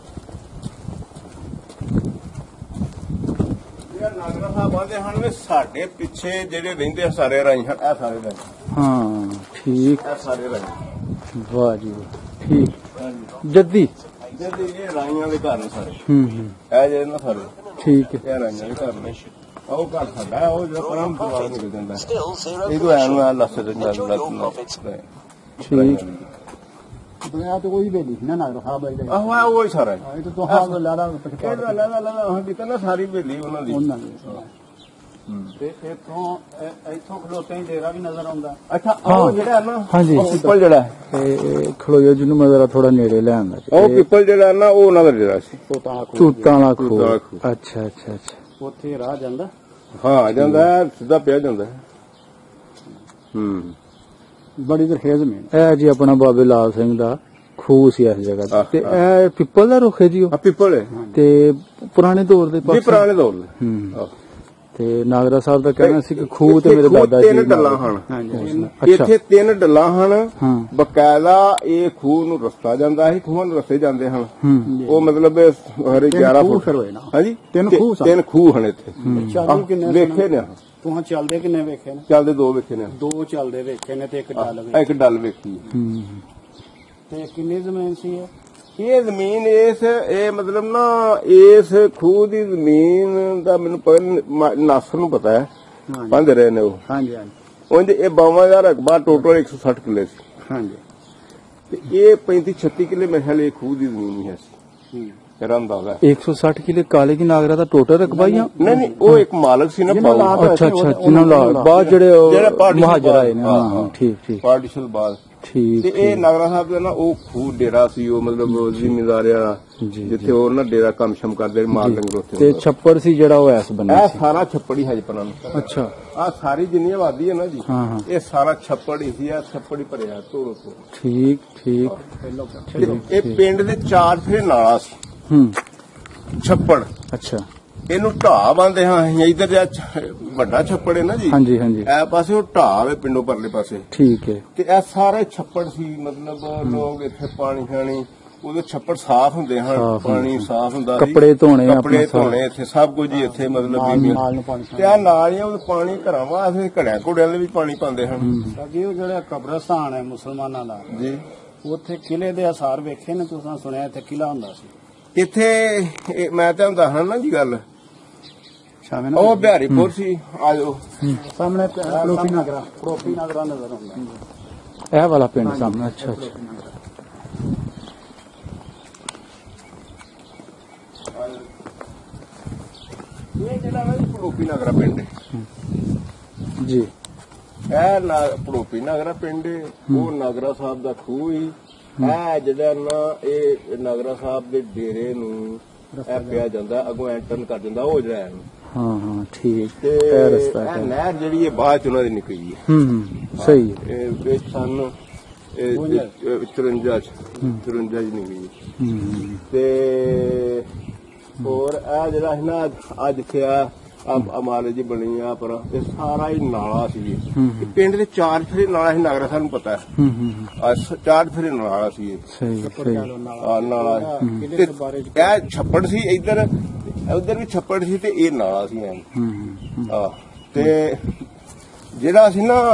ਇਹ ਨਾਗਰਾ ਸਾਹਿਬ ਆਂਦੇ ਹਨ ਵੀ ਸਾਡੇ ਪਿੱਛੇ ਜਿਹੜੇ ਰਹਿੰਦੇ ਸਾਰੇ ਰਾਈ ਹਨ, ਇਹ ਸਾਰੇ ਰਾਈ। ਹਾਂ ਠੀਕ। ਇਹ ਸਾਰੇ ਰਾਈ। ਵਾਹ ਜੀ ਵਾਹ ਠੀਕ। ਜੱਦੀ ਜੱਦੀ ਇਹ ਰਾਈਆਂ ਦੇ ਘਰ ਨੇ ਸਾਰੇ। ਹੂੰ ਹੂੰ ਇਹ ਜਿਹੜੇ ਨਾ ਸਾਰੇ ਠੀਕ ਹੈ। ਇਹ ਰਾਈਆਂ ਦੇ ਘਰ ਨੇ। ਉਹ ਘਰ ਸਾਡਾ ਹੈ, ਉਹ ਜਿਹੜਾ ਪਰਮ ਦਰਬਾਰ ਮਿਲ ਜਾਂਦਾ ਇਹ ਤੋਂ ਐਨ ਆ ਲੱਸੇ ਤੇ ਚੱਲ ਲੱਤ ਠੀਕ। ਦੁਨੀਆ ਤੇ ਕੋਈ ਵੇਲੀ ਨਾ ਨਾ ਰਹਾ ਬਾਈ ਦਾ। ਆਹੋ ਉਹ ਹੀ ਸਾਰਾ ਇਹ ਤਾਂ ਤੋਂ ਹਾਂ ਲਾੜਾ ਇਹ ਲਾਲਾ ਲਾਲਾ ਹਾਂ ਕਿਤੇ ਨਾ ਸਾਰੀ ਵੇਲੀ ਉਹਨਾਂ ਦੀ। ਉਹਨਾਂ ਦੇ ਤੇ ਇਥੋਂ ਇਥੋਂ ਖਲੋਤੇ ਹੀ ਡੇਰਾ ਵੀ ਨਜ਼ਰ ਆਉਂਦਾ। ਅੱਛਾ ਉਹ ਜਿਹੜਾ ਨਾ ਹਾਂਜੀ ਉਹ ਪਿੱਪਲ ਜਿਹੜਾ ਇਹ ਖਲੋਇਓ ਜਿਹਨੂੰ ਮੈਂ ਜ਼ਰਾ ਥੋੜਾ ਨੇੜੇ ਲੈ ਆਂਦਾ। ਉਹ ਪਿੱਪਲ ਜਿਹੜਾ ਨਾ ਉਹ ਉਹਨਾਂ ਦਾ ਡੇਰਾ ਸੀ। ਤੂਤਾਂ ਵਾਲਾ ਖੂਹ। ਅੱਛਾ ਅੱਛਾ ਅੱਛਾ ਉੱਥੇ ਰਾਹ ਜਾਂਦਾ। ਹਾਂ ਜਾਂਦਾ ਸਿੱਧਾ ਪਿਆ ਜਾਂਦਾ। ਹੂੰ ਬੜੀ ਦਰਖੇਜ਼ ਮੇਂ ਇਹ ਜੀ ਆਪਣਾ ਬਾਬੇ ਲਾਲ ਸਿੰਘ ਦਾ ਖੂਹ ਸੀ ਇਸ ਜਗ੍ਹਾ ਤੇ। ਇਹ ਪਿੱਪਲ ਦਾ ਰੁੱਖ ਹੈ ਜੀ ਉਹ ਪਿੱਪਲ ਹੈ ਤੇ ਪੁਰਾਣੇ ਦੌਰ ਦੇ ਜੀ, ਪੁਰਾਣੇ ਦੌਰ ਦੇ। ਹੂੰ ਤੇ ਨਾਗਰਾ ਸਾਹਿਬ ਦਾ ਕਹਿਣਾ ਸੀ ਕਿ ਖੂਹ ਤੇ ਮੇਰੇ ਦਾਦਾ ਜੀ ਤਿੰਨ ਡੱਲਾਂ ਹਨ। ਅੱਛਾ ਇੱਥੇ ਤਿੰਨ ਡੱਲਾਂ ਹਨ। ਹਾਂ ਬਕਾਇਦਾ ਇਹ ਖੂਹ ਨੂੰ ਰਸਤਾ ਜਾਂਦਾ ਹੈ, ਖੂਹਾਂ ਨੂੰ ਰਸਤੇ ਜਾਂਦੇ ਹਨ। ਹੂੰ ਉਹ ਮਤਲਬ ਹਰੇ ਗਿਆਰਾਂ ਫੁੱਟ ਹਾਂਜੀ ਤਿੰਨ ਖੂਹ ਤਿੰਨ ਖੂਹ ਹਨ ਇੱਥੇ। ਵੇਖੇ ਨੇ ਤੂੰ ਚੱਲਦੇ ਕਿੰਨੇ ਵੇਖੇ ਨੇ? ਚੱਲਦੇ ਦੋ ਵੇਖੇ ਨੇ। ਦੋ ਚੱਲਦੇ ਵੇਖੇ ਨੇ ਤੇ ਇੱਕ ਡੱਲ ਇੱਕ ਡੱਲ ਵੇਖੀ। ਹੂੰ ਤੇ ਕਿੰਨੀ ਜ਼ਮੀਨ ਸੀ ਇਹ? ਇਹ ਜ਼ਮੀਨ ਇਸ ਇਹ ਮਤਲਬ ਨਾ ਇਸ ਖੂਹ ਦੀ ਜ਼ਮੀਨ ਦਾ ਮੈਨੂੰ ਪਤਾ ਨਾਸਰ ਨੂੰ ਪਤਾ ਹੈ, ਪੰਜ ਰਹੇ ਨੇ ਉਹ। ਹਾਂਜੀ ਹਾਂਜੀ ਉਂਝ ਇਹ ਬਾਵਾਂ ਦਾ ਰਕਬਾ ਟੋਟਲ ਇੱਕ ਸੌ ਸੱਠ ਕਿੱਲੇ ਸੀ। ਹਾਂਜੀ ਤੇ ਇਹ ਪੈਂਤੀ ਛੱਤੀ ਕਿੱਲੇ ਮੇਰੇ ਖਿਆਲ ਇਹ ਖੂਹ ਦੀ ਜ਼ਮੀਨ ਹੀ ਹੈ ਸੀ। ਮੇਰਾ ਅੰਦਾਜ਼ਾ ਇੱਕ ਸੌ ਸੱਠ ਕਿਲੇ ਕਾਲੇ ਕੀ ਨਾਗਰਾ ਦਾ ਟੋਟਲ ਰਕਬਾ ਹੀ ਆ? ਨਹੀਂ ਨਹੀਂ ਉਹ ਇੱਕ ਮਾਲਕ ਸੀ ਨਾ। ਅੱਛਾ ਅੱਛਾ ਜਿਹਨਾਂ ਨਾਲ ਬਾਅਦ ਜਿਹੜੇ ਮਹਾਜਰ ਆਏ ਨੇ। ਹਾਂ ਠੀਕ ਠੀਕ ਪਾਰਟੀਸ਼ਨ ਬਾਅਦ ਠੀਕ। ਤੇ ਇਹ ਨਾਗਰਾ ਸਾਹਿਬ ਦਾ ਨਾ ਉਹ ਖੂਹ ਡੇਰਾ ਸੀ, ਉਹ ਮਤਲਬ ਜ਼ਿਮੀਂਦਾਰਿਆ ਜਿੱਥੇ ਉਹ ਨਾ ਡੇਰਾ ਕੰਮ ਸ਼ਮ ਕਰਦੇ ਮਾਲ ਲੰਗਰ ਉੱਥੇ। ਤੇ ਛੱਪੜ ਸੀ ਜਿਹੜਾ ਉਹ ਐਸ ਬੰਨੇ ਇਹ ਸਾਰਾ ਛੱਪੜ ਹੀ ਹਜਪਨਾ ਨੂੰ। ਅੱਛਾ ਆ ਸਾਰੀ ਜਿੰਨੀ ਆਬਾਦੀ ਹੈ ਨਾ ਜੀ ਹਾਂ ਹਾਂ ਇਹ ਸਾਰਾ ਛੱਪੜ ਹੀ ਸੀ। ਆ ਛੱਪੜ ਹੀ ਭਰਿਆ ਧੂੜ ਤੋਂ। ਠੀਕ ਠੀਕ ਇਹ ਪਿੰਡ ਦੇ ਚਾਰ ਫੇਰੇ ਨਾਲਾ ਸੀ। ਹੂੰ ਛੱਪੜ ਅੱਛਾ ਇਹਨੂੰ ਢਾਹ ਬੰਦੇ ਹਾਂ ਇਧਰ ਵੱਡਾ ਛੱਪੜ ਹੈ ਨਾ ਜੀ। ਹਾਂਜੀ ਹਾਂਜੀ ਇਹ ਪਾਸੇ ਉਹ ਢਾਹ ਹੈ ਪਿੰਡੋਂ ਪਰਲੇ ਪਾਸੇ। ਠੀਕ ਹੈ। ਤੇ ਇਹ ਸਾਰੇ ਛੱਪੜ ਸੀ, ਮਤਲਬ ਲੋਕ ਇੱਥੇ ਪਾਣੀ ਖਾਣੀ ਉਹਦੇ ਛੱਪੜ ਸਾਫ਼ ਹੁੰਦੇ ਹਨ, ਪਾਣੀ ਸਾਫ਼ ਹੁੰਦਾ ਸੀ, ਕੱਪੜੇ ਧੋਣੇ ਕੱਪੜੇ ਧੋਣੇ ਇੱਥੇ ਸਭ ਕੁਝ ਹੀ ਇੱਥੇ ਮਤਲਬ ਤੇ ਆ ਨਾਲੀਆਂ ਉਹ ਪਾਣੀ ਘਰਾਂ ਵਾਸਤੇ ਘੜਿਆਂ ਘੋੜਿਆਂ ਦੇ ਵੀ ਪਾਣੀ ਪਾਉਂਦੇ ਹਨ। ਅੱਗੇ ਉਹ ਜਿਹੜਾ ਕਬਰਸਤਾਨ ਹੈ ਮੁਸਲਮਾਨਾਂ ਦਾ ਜੀ ਉੱਥੇ ਕਿਲੇ ਦੇ ਅਸਾਰ ਵੇਖੇ ਨੇ ਤੁਸੀਂ? ਸੁਣਿਆ ਇੱਥੇ ਕਿਲਾ ਹੁੰਦਾ ਸੀ ਇੱਥੇ। ਮੈਂ ਤੁਹਾਨੂੰ ਦੱਸਣਾ ਨਾ ਜੀ ਗੱਲ, ਉਹ ਬਿਹਾਰੀਪੁਰ ਸੀ। ਆਜੋ ਸਾਹਮਣੇ ਪ੍ਰੋਪੀ ਨਗਰਾ ਪ੍ਰੋਪੀ ਨਗਰਾ ਨਜ਼ਰ ਆਉਂਦਾ ਇਹ ਵਾਲਾ ਪਿੰਡ ਸਾਹਮਣੇ। ਅੱਛਾ ਅੱਛਾ ਇਹ ਜਿਹੜਾ ਨਾ ਪ੍ਰੋਪੀ ਨਗਰਾ ਪਿੰਡ ਜੀ, ਇਹ ਨਾ ਪ੍ਰੋਪੀ ਨਗਰਾ ਪਿੰਡ ਉਹ ਨਾਗਰਾ ਸਾਹਿਬ ਦਾ ਖੂਹ ਹੀ। ਇਹ ਜਿਹੜਾ ਨਾ ਇਹ ਨਾਗਰਾ ਸਾਹਿਬ ਦੇ ਡੇਰੇ ਨੂੰ ਇਹ ਪਿਆ ਜਾਂਦਾ ਅੱਗੋਂ ਐ ਟਰਨ ਕਰ ਦਿੰਦਾ ਉਹ ਜਿਹੜਾ ਹਾਂ ਹਾਂ ਠੀਕ ਤੇ ਇਹ ਰਸਤਾ ਹੈ ਨਹਿਰ ਜਿਹੜੀ ਹੈ ਬਾਅਦ ਚ ਉਹਨਾਂ ਦੀ ਨਿਕਲੀ ਹੈ ਹੂੰ ਸਹੀ ਹੈ ਇਹ ਵਿੱਚ ਸਾਨੂੰ ਚੁਰੰਜਾ ਚ ਚੁਰੰਜਾ ਚ ਨਿਕਲੀ ਤੇ ਹੋਰ ਇਹ ਜਿਹੜਾ ਹੈ ਨਾ ਅੱਜ ਇੱਥੇ ਅਮਾਲੇ ਜੀ ਬਣੀ ਆ ਪਰ ਇਹ ਸਾਰਾ ਹੀ ਨਾਲਾ ਸੀ ਪਿੰਡ ਦੇ ਚਾਰ ਫੇਰੇ ਨਾਲਾ ਸੀ ਨਗਰਾ ਸਾਨੂੰ ਪਤਾ ਹੈ ਚਾਰ ਫੇਰੇ ਨਾਲਾ ਸੀ ਨਾਲਾ ਇਹ ਛੱਪੜ ਸੀ ਇੱਧਰ ਉਧਰ ਵੀ ਛੱਪੜ ਸੀ ਤੇ ਇਹ ਨਾਲਾ ਸੀ ਐ ਹਾਂ ਤੇ ਜਿਹੜਾ ਸੀ ਨਾ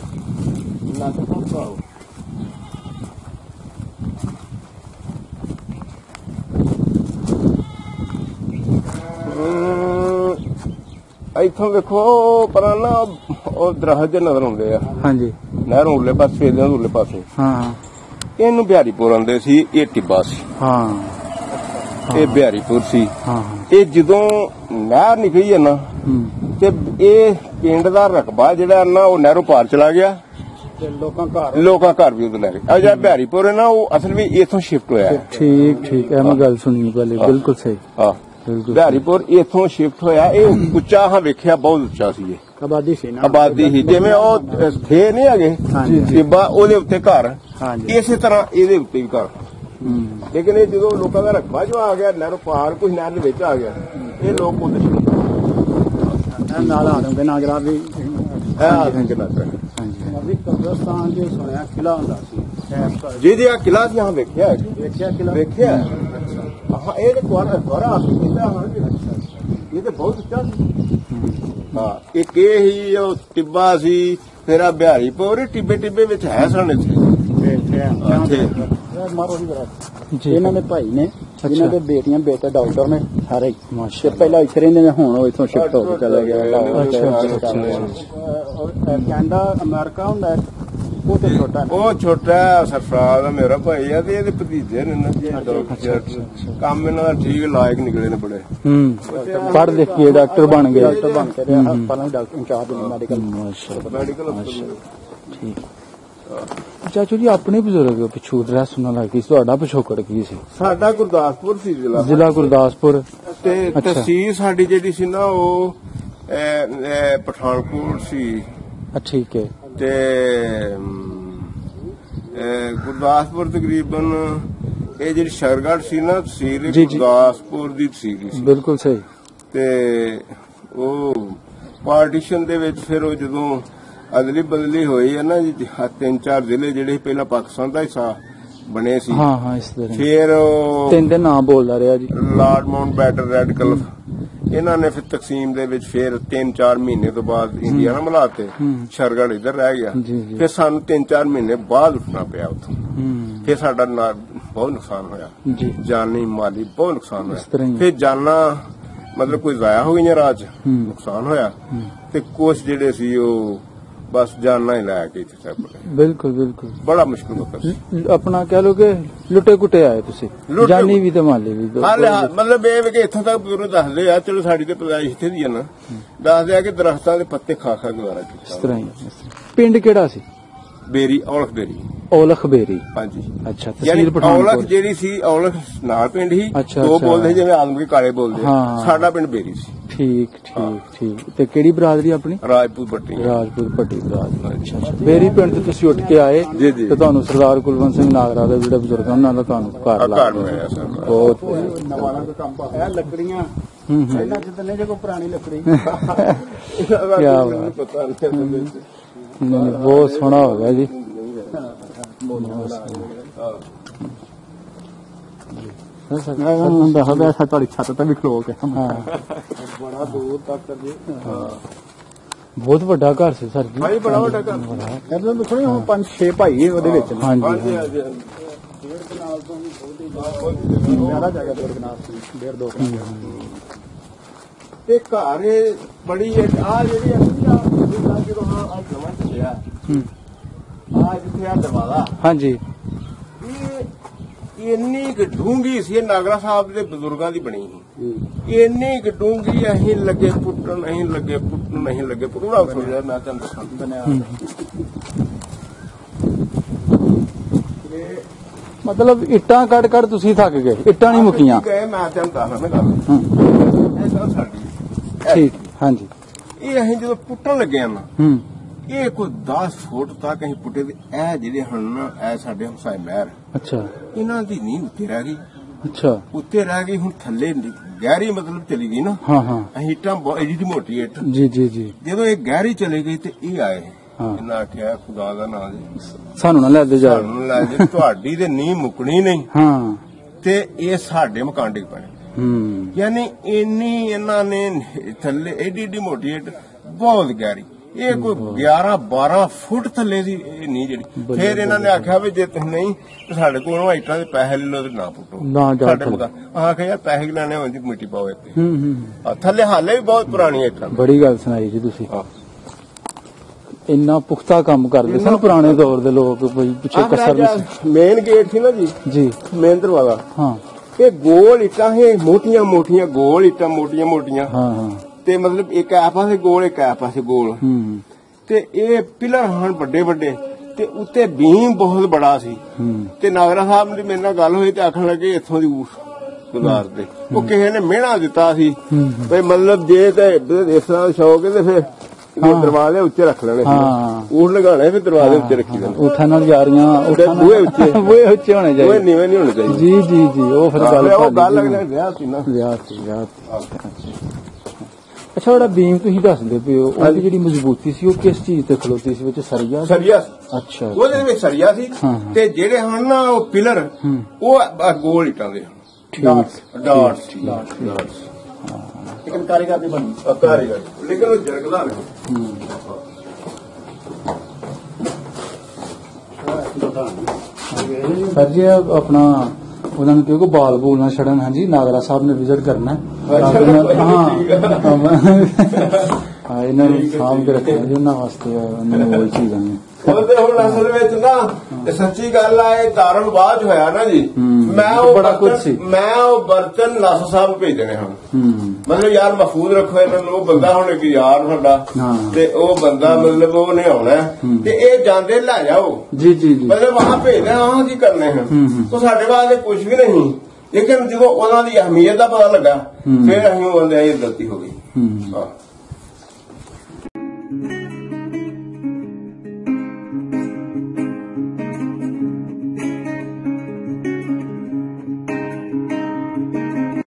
ਇੱਥੋਂ ਵੇਖੋ ਪਰ ਨਾ ਉਹ ਦਰਖਤ ਜਿਹੇ ਨਜ਼ਰ ਆਉਂਦੇ ਆ ਹਾਂਜੀ ਨਹਿਰ ਉਰਲੇ ਪਾਸੇ ਫੇਲਿਆਂ ਉਰਲੇ ਪਾਸੇ ਹਾਂ ਇਹਨੂੰ ਬਿਹਾਰੀਪੁਰ ਆਉਂਦੇ ਸੀ ਇਹ ਟਿੱਬਾ ਸੀ ਹਾਂ ਇਹ ਬਿਹਾਰੀਪੁਰ ਸੀ ਹਾਂ ਇਹ ਜਦੋਂ ਨਹਿਰ ਨਿਕਲੀ ਹੈ ਨਾ ਤੇ ਇਹ ਪਿੰਡ ਦਾ ਰਕਬਾ ਜਿਹੜਾ ਨਾ ਉਹ ਨਹਿਰੋਂ ਪਾਰ ਚਲਾ ਗਿਆ ਲੋਕਾਂ ਘਰ ਲੋਕਾਂ ਘਰ ਵੀ ਉਹਦੇ ਲੈ ਗਏ ਆ ਜਿਹੜਾ ਬਿਹਾਰੀਪੁਰ ਹੈ ਨਾ ਉਹ ਅਸਲ ਵਿੱਚ ਇੱਥੋਂ ਸ਼ਿਫਟ ਹੋਇਆ ਠੀਕ ਠੀਕ ਇਹ ਮੈਂ ਗੱਲ ਸੁਣੀ ਪਹਿਲੇ ਬਿਲਕੁਲ ਸਹੀ ਹਾਂ ਬਿਹਾਰੀਪੁਰ ਇੱਥੋਂ ਸ਼ਿਫਟ ਹੋਇਆ ਇਹ ਉੱਚਾ ਹਾਂ ਵੇਖਿਆ ਬਹੁਤ ਉੱਚਾ ਸੀ ਇਹ ਆਬਾਦੀ ਸੀ ਨਾ ਆਬਾਦੀ ਸੀ ਜਿਵੇਂ ਉਹ ਥੇ ਨਹੀਂ ਹੈਗੇ ਟਿੱਬਾ ਉਹਦੇ ਉੱਤੇ ਘਰ ਇਸੇ ਤਰ੍ਹਾਂ ਇਹਦੇ ਉੱਤੇ ਵੀ ਘਰ ਲੇਕਿਨ ਇਹ ਜਦੋਂ ਲੋਕਾਂ ਦਾ ਰਕਬਾ ਜੋ ਆ ਗਿਆ ਨਹਿਰ ਪਾਰ ਕੁਝ ਨਹਿਰ ਦੇ ਵਿੱਚ ਆ ਗਿਆ ਇਹ ਲੋਕ ਉਹਦੇ ਨਾਲ ਆ ਜਾਂਦੇ ਨਾਗਰਾ ਵੀ ਹਾਂਜੀ ਕਬਰਸਤਾਨ ਜੇ ਸੁਣਿਆ ਕਿਲਾ ਹੁੰਦਾ ਸੀ ਜਿਹਦੇ ਆ ਕਿਲਾ ਸੀ ਹਾਂ ਵੇਖਿਆ ਵੇਖਿਆ ਕਿਲਾ ਵੇਖਿਆ ਹਾਂ ਇਹ ਤੇ ਕੁਆਰਾ ਕੁਆਰਾ ਆਪੀ ਕਿਲਾ ਹਾਂ ਇਹ ਤੇ ਬਹੁਤ ਉੱਚਾ ਸੀ ਹਾਂ ਇੱਕ ਇਹ ਹੀ ਉਹ ਟਿੱਬਾ ਸੀ ਫਿਰ ਆ ਬਿਹਾਰੀਪੁਰ ਟਿੱਬੇ ਟਿੱਬੇ ਵਿੱਚ ਹੈ ਸਨ ਇੱਥੇ ਮਾਰੋ ਹੀ ਇਹਨਾਂ ਦੇ ਭਾਈ ਨੇ ਇਹਨਾਂ ਦੇ ਬੇਟੀਆਂ ਬੇਟੇ ਡਾਕਟਰ ਨੇ ਸਾਰੇ ਮਾਸ਼ਾ ਪਹਿਲਾਂ ਇੱਥੇ ਰਹਿੰਦੇ ਨੇ ਹੁਣ ਉਹ ਇੱਥੋਂ ਸ਼ਿਫਟ ਹੋ ਕੇ ਚਲੇ ਗਿਆ ਕੈਨੇਡਾ ਅਮਰੀਕਾ ਹੁੰਦਾ ਉਹ ਤੇ ਛੋਟਾ ਉਹ ਛੋਟਾ ਸਰਫਰਾਜ਼ ਦਾ ਮੇਰਾ ਭਾਈ ਆ ਤੇ ਇਹਦੇ ਭਤੀਜੇ ਨੇ ਨਾ ਕੰਮ ਇਹਨਾਂ ਦਾ ਠੀਕ ਲਾਇਕ ਨਿਕਲੇ ਨੇ ਬੜੇ ਹੂੰ ਪੜ੍ਹ ਲਿਖ ਕੇ ਡਾਕਟਰ ਬਣ ਗਏ ਡਾਕਟਰ ਬਣ ਕੇ ਰਿਹਾ ਪਹਿਲਾਂ ਡਾਕਟਰ ਇੰਚਾਰਜ ਮੈਡੀਕਲ ਮੈਡੀਕਲ ਠੀਕ ਚਾਚੂ ਜੀ ਆਪਣੇ ਬਜ਼ੁਰਗ ਪਿਛੋਂ ਡਰੈਸ ਸੁਣਨ ਲੱਗ ਗਈ ਤੁਹਾਡਾ ਪਿਛੋਕੜ ਕੀ ਸੀ ਸਾਡਾ ਗੁਰਦਾਸਪੁਰ ਸੀ ਜ਼ਿਲ੍ਹਾ ਜ਼ਿਲ੍ਹਾ ਗੁਰਦਾਸਪੁਰ ਤੇ ਤਹਿਸੀਲ ਸਾਡੀ ਜਿਹੜੀ ਸੀ ਨਾ ਉਹ ਪਠਾਨਕੋਟ ਸੀ ਠੀਕ ਹੈ ਤੇ ਗੁਰਦਾਸਪੁਰ ਤਕਰੀਬਨ ਇਹ ਜਿਹੜੀ ਸ਼ਰਗੜ ਸੀ ਨਾ ਤਹਿਸੀਲ ਗੁਰਦਾਸਪੁਰ ਦੀ ਤਹਿਸੀਲ ਸੀ ਬਿਲਕੁਲ ਸਹੀ ਤੇ ਉਹ ਪਾਰਟੀਸ਼ਨ ਦੇ ਵਿੱਚ ਫਿਰ ਉਹ ਜਦੋਂ ਅਦਲੀ ਬਦਲੀ ਹੋਈ ਹੈ ਨਾ ਤਿੰਨ ਚਾਰ ਜ਼ਿਲ੍ਹੇ ਜਿਹੜੇ ਪਹਿਲਾਂ ਪਾਕਿਸਤਾਨ ਦਾ ਹਿੱਸਾ ਬਣੇ ਸੀ ਹਾਂ ਹਾਂ ਇਸ ਤਰ੍ਹਾਂ ਫਿਰ ਤਿੰਨ ਦੇ ਨਾਮ ਬੋਲਦਾ ਰਿਹਾ ਜੀ lord Mountbatten Radcliffe ਇਹਨਾਂ ਨੇ ਫਿਰ ਤਕਸੀਮ ਦੇ ਵਿੱਚ ਫਿਰ ਤਿੰਨ ਚਾਰ ਮਹੀਨੇ ਤੋਂ ਬਾਅਦ ਇੰਡੀਆ ਨਾਲ ਮਿਲਾਤੇ ਸ਼ਰਗੜ ਇੱਧਰ ਰਹਿ ਗਿਆ ਫਿਰ ਸਾਨੂੰ ਤਿੰਨ ਚਾਰ ਮਹੀਨੇ ਬਾਅਦ ਉੱਠਣਾ ਪਿਆ ਉੱਥੋਂ ਫਿਰ ਸਾਡਾ ਬਹੁਤ ਨੁਕਸਾਨ ਹੋਇਆ ਜਾਨੀ ਮਾਲੀ ਬਹੁਤ ਨੁਕਸਾਨ ਹੋਇਆ ਫਿਰ ਜਾਨਾਂ ਮਤਲਬ ਕੋਈ ਜ਼ਾਇਆ ਹੋ ਗਈਆਂ ਰਾਹ 'ਚ ਨੁਕਸਾਨ ਹੋਇਆ ਤੇ ਕੁਛ ਜਿਹੜੇ ਸੀ ਉਹ ਬਸ ਜਾਨਣਾ ਹੀ ਲੈ ਕੇ ਇੱਥੇ ਸਭ ਬਿਲਕੁਲ ਬਿਲਕੁਲ ਬੜਾ ਮੁਸ਼ਕਿਲ ਹੁੰਦਾ ਆਪਣਾ ਕਹਿ ਲੋ ਕਿ ਲੁੱਟੇ ਕੁੱਟੇ ਆਏ ਤੁਸੀਂ ਜਾਨੀ ਵੀ ਤੇ ਮਾਲੀ ਵੀ ਮਤਲਬ ਇਹ ਵੀ ਕਿ ਇੱਥੋਂ ਤੱਕ ਪੂਰੇ ਦੱਸਦੇ ਆ ਚਲੋ ਸਾਡੀ ਤੇ ਪਦਾਇਸ਼ ਇੱਥੇ ਦੀ ਆ ਨਾ ਦੱਸਦੇ ਆ ਕਿ ਦਰਖਤਾਂ ਦੇ ਪੱਤੇ ਖਾ ਖਾ ਗੁਜ਼ਾਰਾ ਕੀਤਾ ਇਸ ਤਰ੍ਹਾਂ ਹੀ ਪਿੰਡ ਕਿਹੜਾ ਸੀ ਬੇਰੀ ਔਲਖ ਬੇਰੀ ਔਲਖ ਬੇਰੀ ਹਾਂਜੀ ਅੱਛਾ ਤਹਿਸੀਲ ਪਠਾਨਕੋਟ ਔਲਖ ਜਿਹੜੀ ਸੀ ਔਲਖ ਨਾਲ ਪਿੰਡ ਹੀ ਦੋ ਬੋਲਦੇ ਜਿਵੇਂ ਆਦਮੀ ਕਾਲੇ ਬੋਲਦੇ ਸਾਡਾ ਪਿੰਡ ਬੇਰੀ ਸੀ ਠੀਕ ਠੀਕ ਠੀਕ ਤੇ ਕਿਹੜੀ ਬਰਾਦਰੀ ਆਪਣੀ ਰਾਜਪੂਤ ਭੱਟੀ ਰਾਜਪੂਤ ਭੱਟੀ ਬਰਾਦਰੀ ਅੱਛਾ ਬੇਰੀ ਪਿੰਡ ਤੇ ਤੁਸੀਂ ਉੱਠ ਕੇ ਆਏ ਤੇ ਤੁਹਾਨੂੰ ਸਰਦਾਰ ਕੁਲਵੰਤ ਸਿੰਘ ਨਾਗਰਾ ਦੇ ਜਿਹੜੇ ਬਜ਼ੁਰਗ ਉਹਨਾਂ ਦਾ ਤੁਹਾਨੂੰ ਘਰ ਲਾ ਬਹੁਤ ਨਵਾਂ ਕੰਮ ਹੈ ਲੱਕੜੀਆਂ ਇਹਨਾਂ ਚ ਤਾਂ ਨਹੀਂ ਜੇ ਕੋਈ ਪੁਰਾਣੀ ਲੱਕੜੀ ਕੀ ਬਾਤ ਨਹੀਂ ਬਹੁਤ ਸੋਹਣਾ ਹੋ ਗਿਆ ਜੀ ਤੁਹਾਡੀ ਛੱਤ ਤੇ ਵੀ ਖਲੋ ਕੇ ਬੜਾ ਦੂਰ ਤੱਕ ਜੀ ਬਹੁਤ ਵੱਡਾ ਘਰ ਸੀ ਸਰ ਜੀ ਭਾਈ ਬੜਾ ਵੱਡਾ ਘਰ ਕਹਿੰਦੇ ਦੇਖੋ ਹੁਣ ਪੰਜ ਛੇ ਭਾਈ ਉਹਦੇ ਵਿੱਚ ਹਾਂਜੀ ਡੇਢ ਕਨਾਲ ਤੋਂ ਵੀ ਬਹੁਤੀ ਜ਼ਿਆਦਾ ਜਗ੍ਹਾ ਡੇਢ ਕਨਾਲ ਸੀ ਡੇਢ ਦੋ ਕਨਾਲ ਤੇ ਘਰ ਇਹ ਬੜੀ ਆ ਜਿਹੜੀ ਆ ਜਦੋਂ ਆ ਨਵਾਂ ਚੱਲਿਆ ਆ ਜਿੱਥੇ ਆ ਦਰਵਾਜ਼ਾ ਹਾਂਜੀ ਇਹ ਇੰਨੀ ਕੁ ਡੂੰਘੀ ਸੀ ਨਾਗਰਾ ਸਾਹਿਬ ਦੇ ਬਜ਼ੁਰਗਾਂ ਦੀ ਬਣੀ ਸੀ ਇੰਨੀ ਕੁ ਡੂੰਘੀ ਅਸੀਂ ਲੱਗੇ ਪੁੱਟਣ ਅਸੀਂ ਲੱਗੇ ਪੁੱਟਣ ਅਸੀਂ ਲੱਗੇ ਪੁੱਟਣਾ ਸੁਣਿਆ ਮੈਂ ਤੁਹਾਨੂੰ ਦੱਸਾਂ ਮਤਲਬ ਇੱਟਾਂ ਕੱਢ ਕੱਢ ਤੁਸੀਂ ਥੱਕ ਗਏ, ਇੱਟਾਂ ਨਹੀਂ ਮੁੱਕੀਆਂ। ਮੈਂ ਤੈਨੂੰ ਦੱਸਦਾ ਗੱਲ ਇਹ ਗੱਲ ਸਾਡੀ ਠੀਕ। ਹਾਂਜੀ ਇਹ ਅਸੀਂ ਜਦੋਂ ਪੁੱਟਣ ਲੱਗੇ ਆ ਨਾ ਹੂੰ ਇਹ ਕੋਈ ਦਸ ਫੁੱਟ ਤੱਕ ਅਸੀਂ ਪੁੱਟੇ ਤੇ ਇਹ ਜਿਹੜੇ ਹਨ ਨਾ ਇਹ ਸਾਡੇ ਹਮਸਾਏ ਮਹਿਰ ਅੱਛਾ ਇਹਨਾਂ ਦੀ ਨੀਂਹ ਉੱਤੇ ਰਹਿ ਗਈ। ਅੱਛਾ ਉੱਤੇ ਰਹਿ ਗਈ ਹੁਣ ਥੱਲੇ ਗਹਿਰੀ ਮਤਲਬ ਚਲੀ ਗਈ ਨਾ। ਹਾਂ ਹਾਂ ਅਸੀਂ ਇੱਟਾਂ ਐਡੀ ਮੋਟੀ ਇੱਟ ਜੀ ਜੀ ਜੀ ਜਦੋਂ ਇਹ ਗਹਿਰੀ ਚਲੀ ਗਈ ਤੇ ਇਹ ਆਏ ਹਾਂ ਇਹਨਾਂ ਆਖਿਆ ਖੁਦਾ ਦਾ ਨਾਮ ਜੀ ਸਾਨੂੰ ਨਾ ਲੈ ਦੇ ਜਾ ਸਾਨੂੰ ਲੈ ਜੇ ਤੁਹਾਡੀ ਤੇ ਨੀਂਹ ਮੁੱਕਣੀ ਨਹੀਂ ਹਾਂ ਤੇ ਇਹ ਸਾਡੇ ਮਕਾਨ ਡਿੱਗ ਪਏ। ਹੂੰ ਯਾਨੀ ਇੰਨੀ ਇਹਨਾਂ ਨੇ ਥੱਲੇ ਐਡੀ ਐਡੀ ਮੋਟੀ ਇੱਟ ਬਹੁਤ ਗਹਿਰੀ ਇਹ ਕੋਈ ਗਿਆਰਾਂ ਬਾਰਾਂ ਫੁੱਟ ਥੱਲੇ ਦੀ ਇਹ ਨਹੀਂ ਜਿਹੜੀ। ਫਿਰ ਇਹਨਾਂ ਨੇ ਆਖਿਆ ਵੀ ਜੇ ਤੁਸੀਂ ਨਹੀਂ ਸਾਡੇ ਕੋਲੋਂ ਇੱਟਾਂ ਦੇ ਪੈਸੇ ਲੈ ਲਓ ਤੇ ਨਾ ਪੁੱਟੋ ਨਾ ਜਾ ਸਾਡੇ ਮਕਾਨ ਆਖਿਆ ਯਾਰ ਪੈਸੇ ਲੈਣੇ ਹੋਣ ਦੀ ਮਿੱਟੀ ਪਾਓ ਇੱਥੇ। ਹੂੰ ਹੂੰ ਥੱਲੇ ਹਾਲੇ ਵੀ ਬਹੁਤ ਪੁਰਾਣੀਆਂ ਇੱਟਾਂ। ਬੜੀ ਗੱਲ ਸੁਣਾਈ ਜੀ ਤੁਸੀਂ। ਇੰਨਾ ਪੁਖਤਾ ਕੰਮ ਕਰਦੇ ਸਨ ਪੁਰਾਣੇ ਦੌਰ ਦੇ ਲੋਕ, ਕੋਈ ਪਿੱਛੇ ਕਸਰ ਨਹੀਂ। ਮੇਨ ਗੇਟ ਸੀ ਨਾ ਜੀ ਜੀ ਮੇਨ ਦਰਵਾਜ਼ਾ ਹਾਂ ਇਹ ਗੋਲ ਇੱਟਾਂ ਹੈ ਮੋਟੀਆਂ ਮੋਟੀਆਂ ਗੋਲ ਇੱਟਾਂ ਮੋਟੀਆਂ ਮੋਟੀਆਂ ਹਾਂ ਹਾਂ ਤੇ ਮਤਲਬ ਇੱਕ ਐ ਪਾਸੇ ਗੋਲ ਇੱਕ ਐ ਪਾਸੇ ਗੋਲ ਹੂੰ ਤੇ ਇਹ ਪਿਲਰ ਹਨ ਵੱਡੇ ਵੱਡੇ ਤੇ ਉੱਤੇ ਬੀਮ ਬਹੁਤ ਬੜਾ ਸੀ। ਹੂੰ ਤੇ ਨਾਗਰਾ ਸਾਹਿਬ ਦੀ ਮੇਰੇ ਨਾਲ ਗੱਲ ਹੋਈ ਤੇ ਆਖਣ ਲੱਗੇ ਇੱਥੋਂ ਦੀ ਊਠ ਸੁਧਾਰ ਦੇ ਉਹ ਕਿਸੇ ਨੇ ਮਿਹਣਾ ਦਿੱਤਾ ਸੀ ਵੀ ਮਤਲਬ ਜੇ ਤੇ ਇਸ ਤਰ੍ਹਾਂ ਸ਼ੌਕ ਹੈ ਤੇ ਫਿਰ ਦਰਵਾਜ਼ੇ ਉੱਚੇ ਰੱਖ ਲੈਣੇ ਊਠ ਲਗਾਣੇ ਫਿਰ ਦਰਵਾਜ਼ੇ ਉੱਚੇ ਰੱਖੀ ਜਾਣੇ ਊਠਾਂ ਨਾਲ ਯਾਰੀਆਂ ਬੂਹੇ ਉੱਚੇ ਬੂਹੇ ਉੱਚੇ ਹੋਣੇ ਚਾਹੀਦੇ ਬੂਹੇ ਨੀਵੇਂ ਨਹੀਂ ਹੋਣੇ ਚਾਹੀਦੇ। ਜੀ ਜੀ ਜੀ ਉਹ ਫਿਰ ਗੱਲ ਉਹ ਗੱਲ ਲੱਗਦਾ ਵਿਆਹ ਸੀ ਨਾ ਵਿਆਹ ਸੀ ਵਿਆਹ ਅੱਛਾ ਜਿਹੜਾ ਬੀਮ ਤੁਸੀਂ ਦੱਸਦੇ ਪਏ ਹੋ ਉਹਦੀ ਜਿਹੜੀ ਮਜ਼ਬੂਤੀ ਸੀ ਉਹ ਕਿਸ ਚੀਜ਼ ਤੇ ਖਲੋਤੀ ਸੀ? ਵਿੱਚ ਸਰੀਆ ਸਰੀਆ ਅੱਛਾ ਉਹਦੇ ਵਿੱਚ ਸਰੀਆ ਸੀ ਤੇ ਜਿਹੜੇ ਹਨ ਨਾ ਉਹ ਪਿਲਰ ਉਹ ਗੋਲ ਇੱਟਾਂ ਦੇ ਡਾਟਸ ਡਾਟਸ ਡਾਟਸ ਲੇਕਿਨ ਕਾਰੀਗਰ ਨਹੀਂ ਬਣੀ ਕਾਰੀਗਰ ਲੇਕਿਨ ਉਹ ਜਰਗਦਾ ਨਹੀਂ। ਸਰ ਜੀ ਆਪਣਾ ਉਹਨਾਂ ਨੂੰ ਕਿਉਂਕਿ ਬਾਲ ਬੂਲ ਨਾ ਛੜਨ। ਹਾਂਜੀ ਨਾਗਰਾ ਸਾਹਿਬ ਨੇ ਵਿਜ਼ਿਟ ਕਰਨਾ ਹਾਂ ਹਾਂ ਇਹਨਾਂ ਨੂੰ ਸਾਂਭ ਕੇ ਰੱਖਣਾ ਜੀ ਉਹਨਾਂ ਵਾਸਤੇ ਉਹਨਾਂ ਨੂੰ ਉਹ ਚੀਜ਼ਾਂ ਨੇ। ਉਹਦੇ ਹੁਣ ਅਸਲ ਵਿੱਚ ਨਾ ਸੱਚੀ ਗੱਲ ਆ ਇਹ ਤਾਰਨ ਬਾਅਦ ਹੋਇਆ ਨਾ ਜੀ ਮੈਂ ਉਹ ਬੜਾ ਕੁਝ ਸੀ ਮੈਂ ਉਹ ਬਰਤਨ ਨਾਸਾ ਸਾਹਿਬ ਭੇਜਣੇ ਹਨ ਮਤਲਬ ਯਾਰ ਮਹਿਫੂਜ਼ ਰੱਖੋ ਇਹਨਾਂ ਨੂੰ। ਉਹ ਬੰਦਾ ਹੁਣ ਇੱਕ ਯਾਰ ਸਾਡਾ ਤੇ ਉਹ ਬੰਦਾ ਮਤਲਬ ਉਹਨੇ ਆਉਣਾ ਤੇ ਇਹ ਜਾਂਦੇ ਲੈ ਜਾਓ ਜੀ ਜੀ ਜੀ ਮਤਲਬ ਵਾਹ ਭੇਜਣਾ ਆਹ ਕੀ ਕਰਨੇ ਹਨ ਉਹ ਸਾਡੇ ਵਾਸਤੇ ਕੁਝ ਵੀ ਨਹੀਂ। ਲੇਕਿਨ ਜਦੋਂ ਉਹਨਾਂ ਦੀ ਅਹਿਮੀਅਤ ਦਾ ਪਤਾ ਲੱਗਾ ਫਿਰ ਅਸੀਂ ਉਹ ਬੰਦੇ ਇਹ ਗਲਤੀ ਹੋ ਗਈ।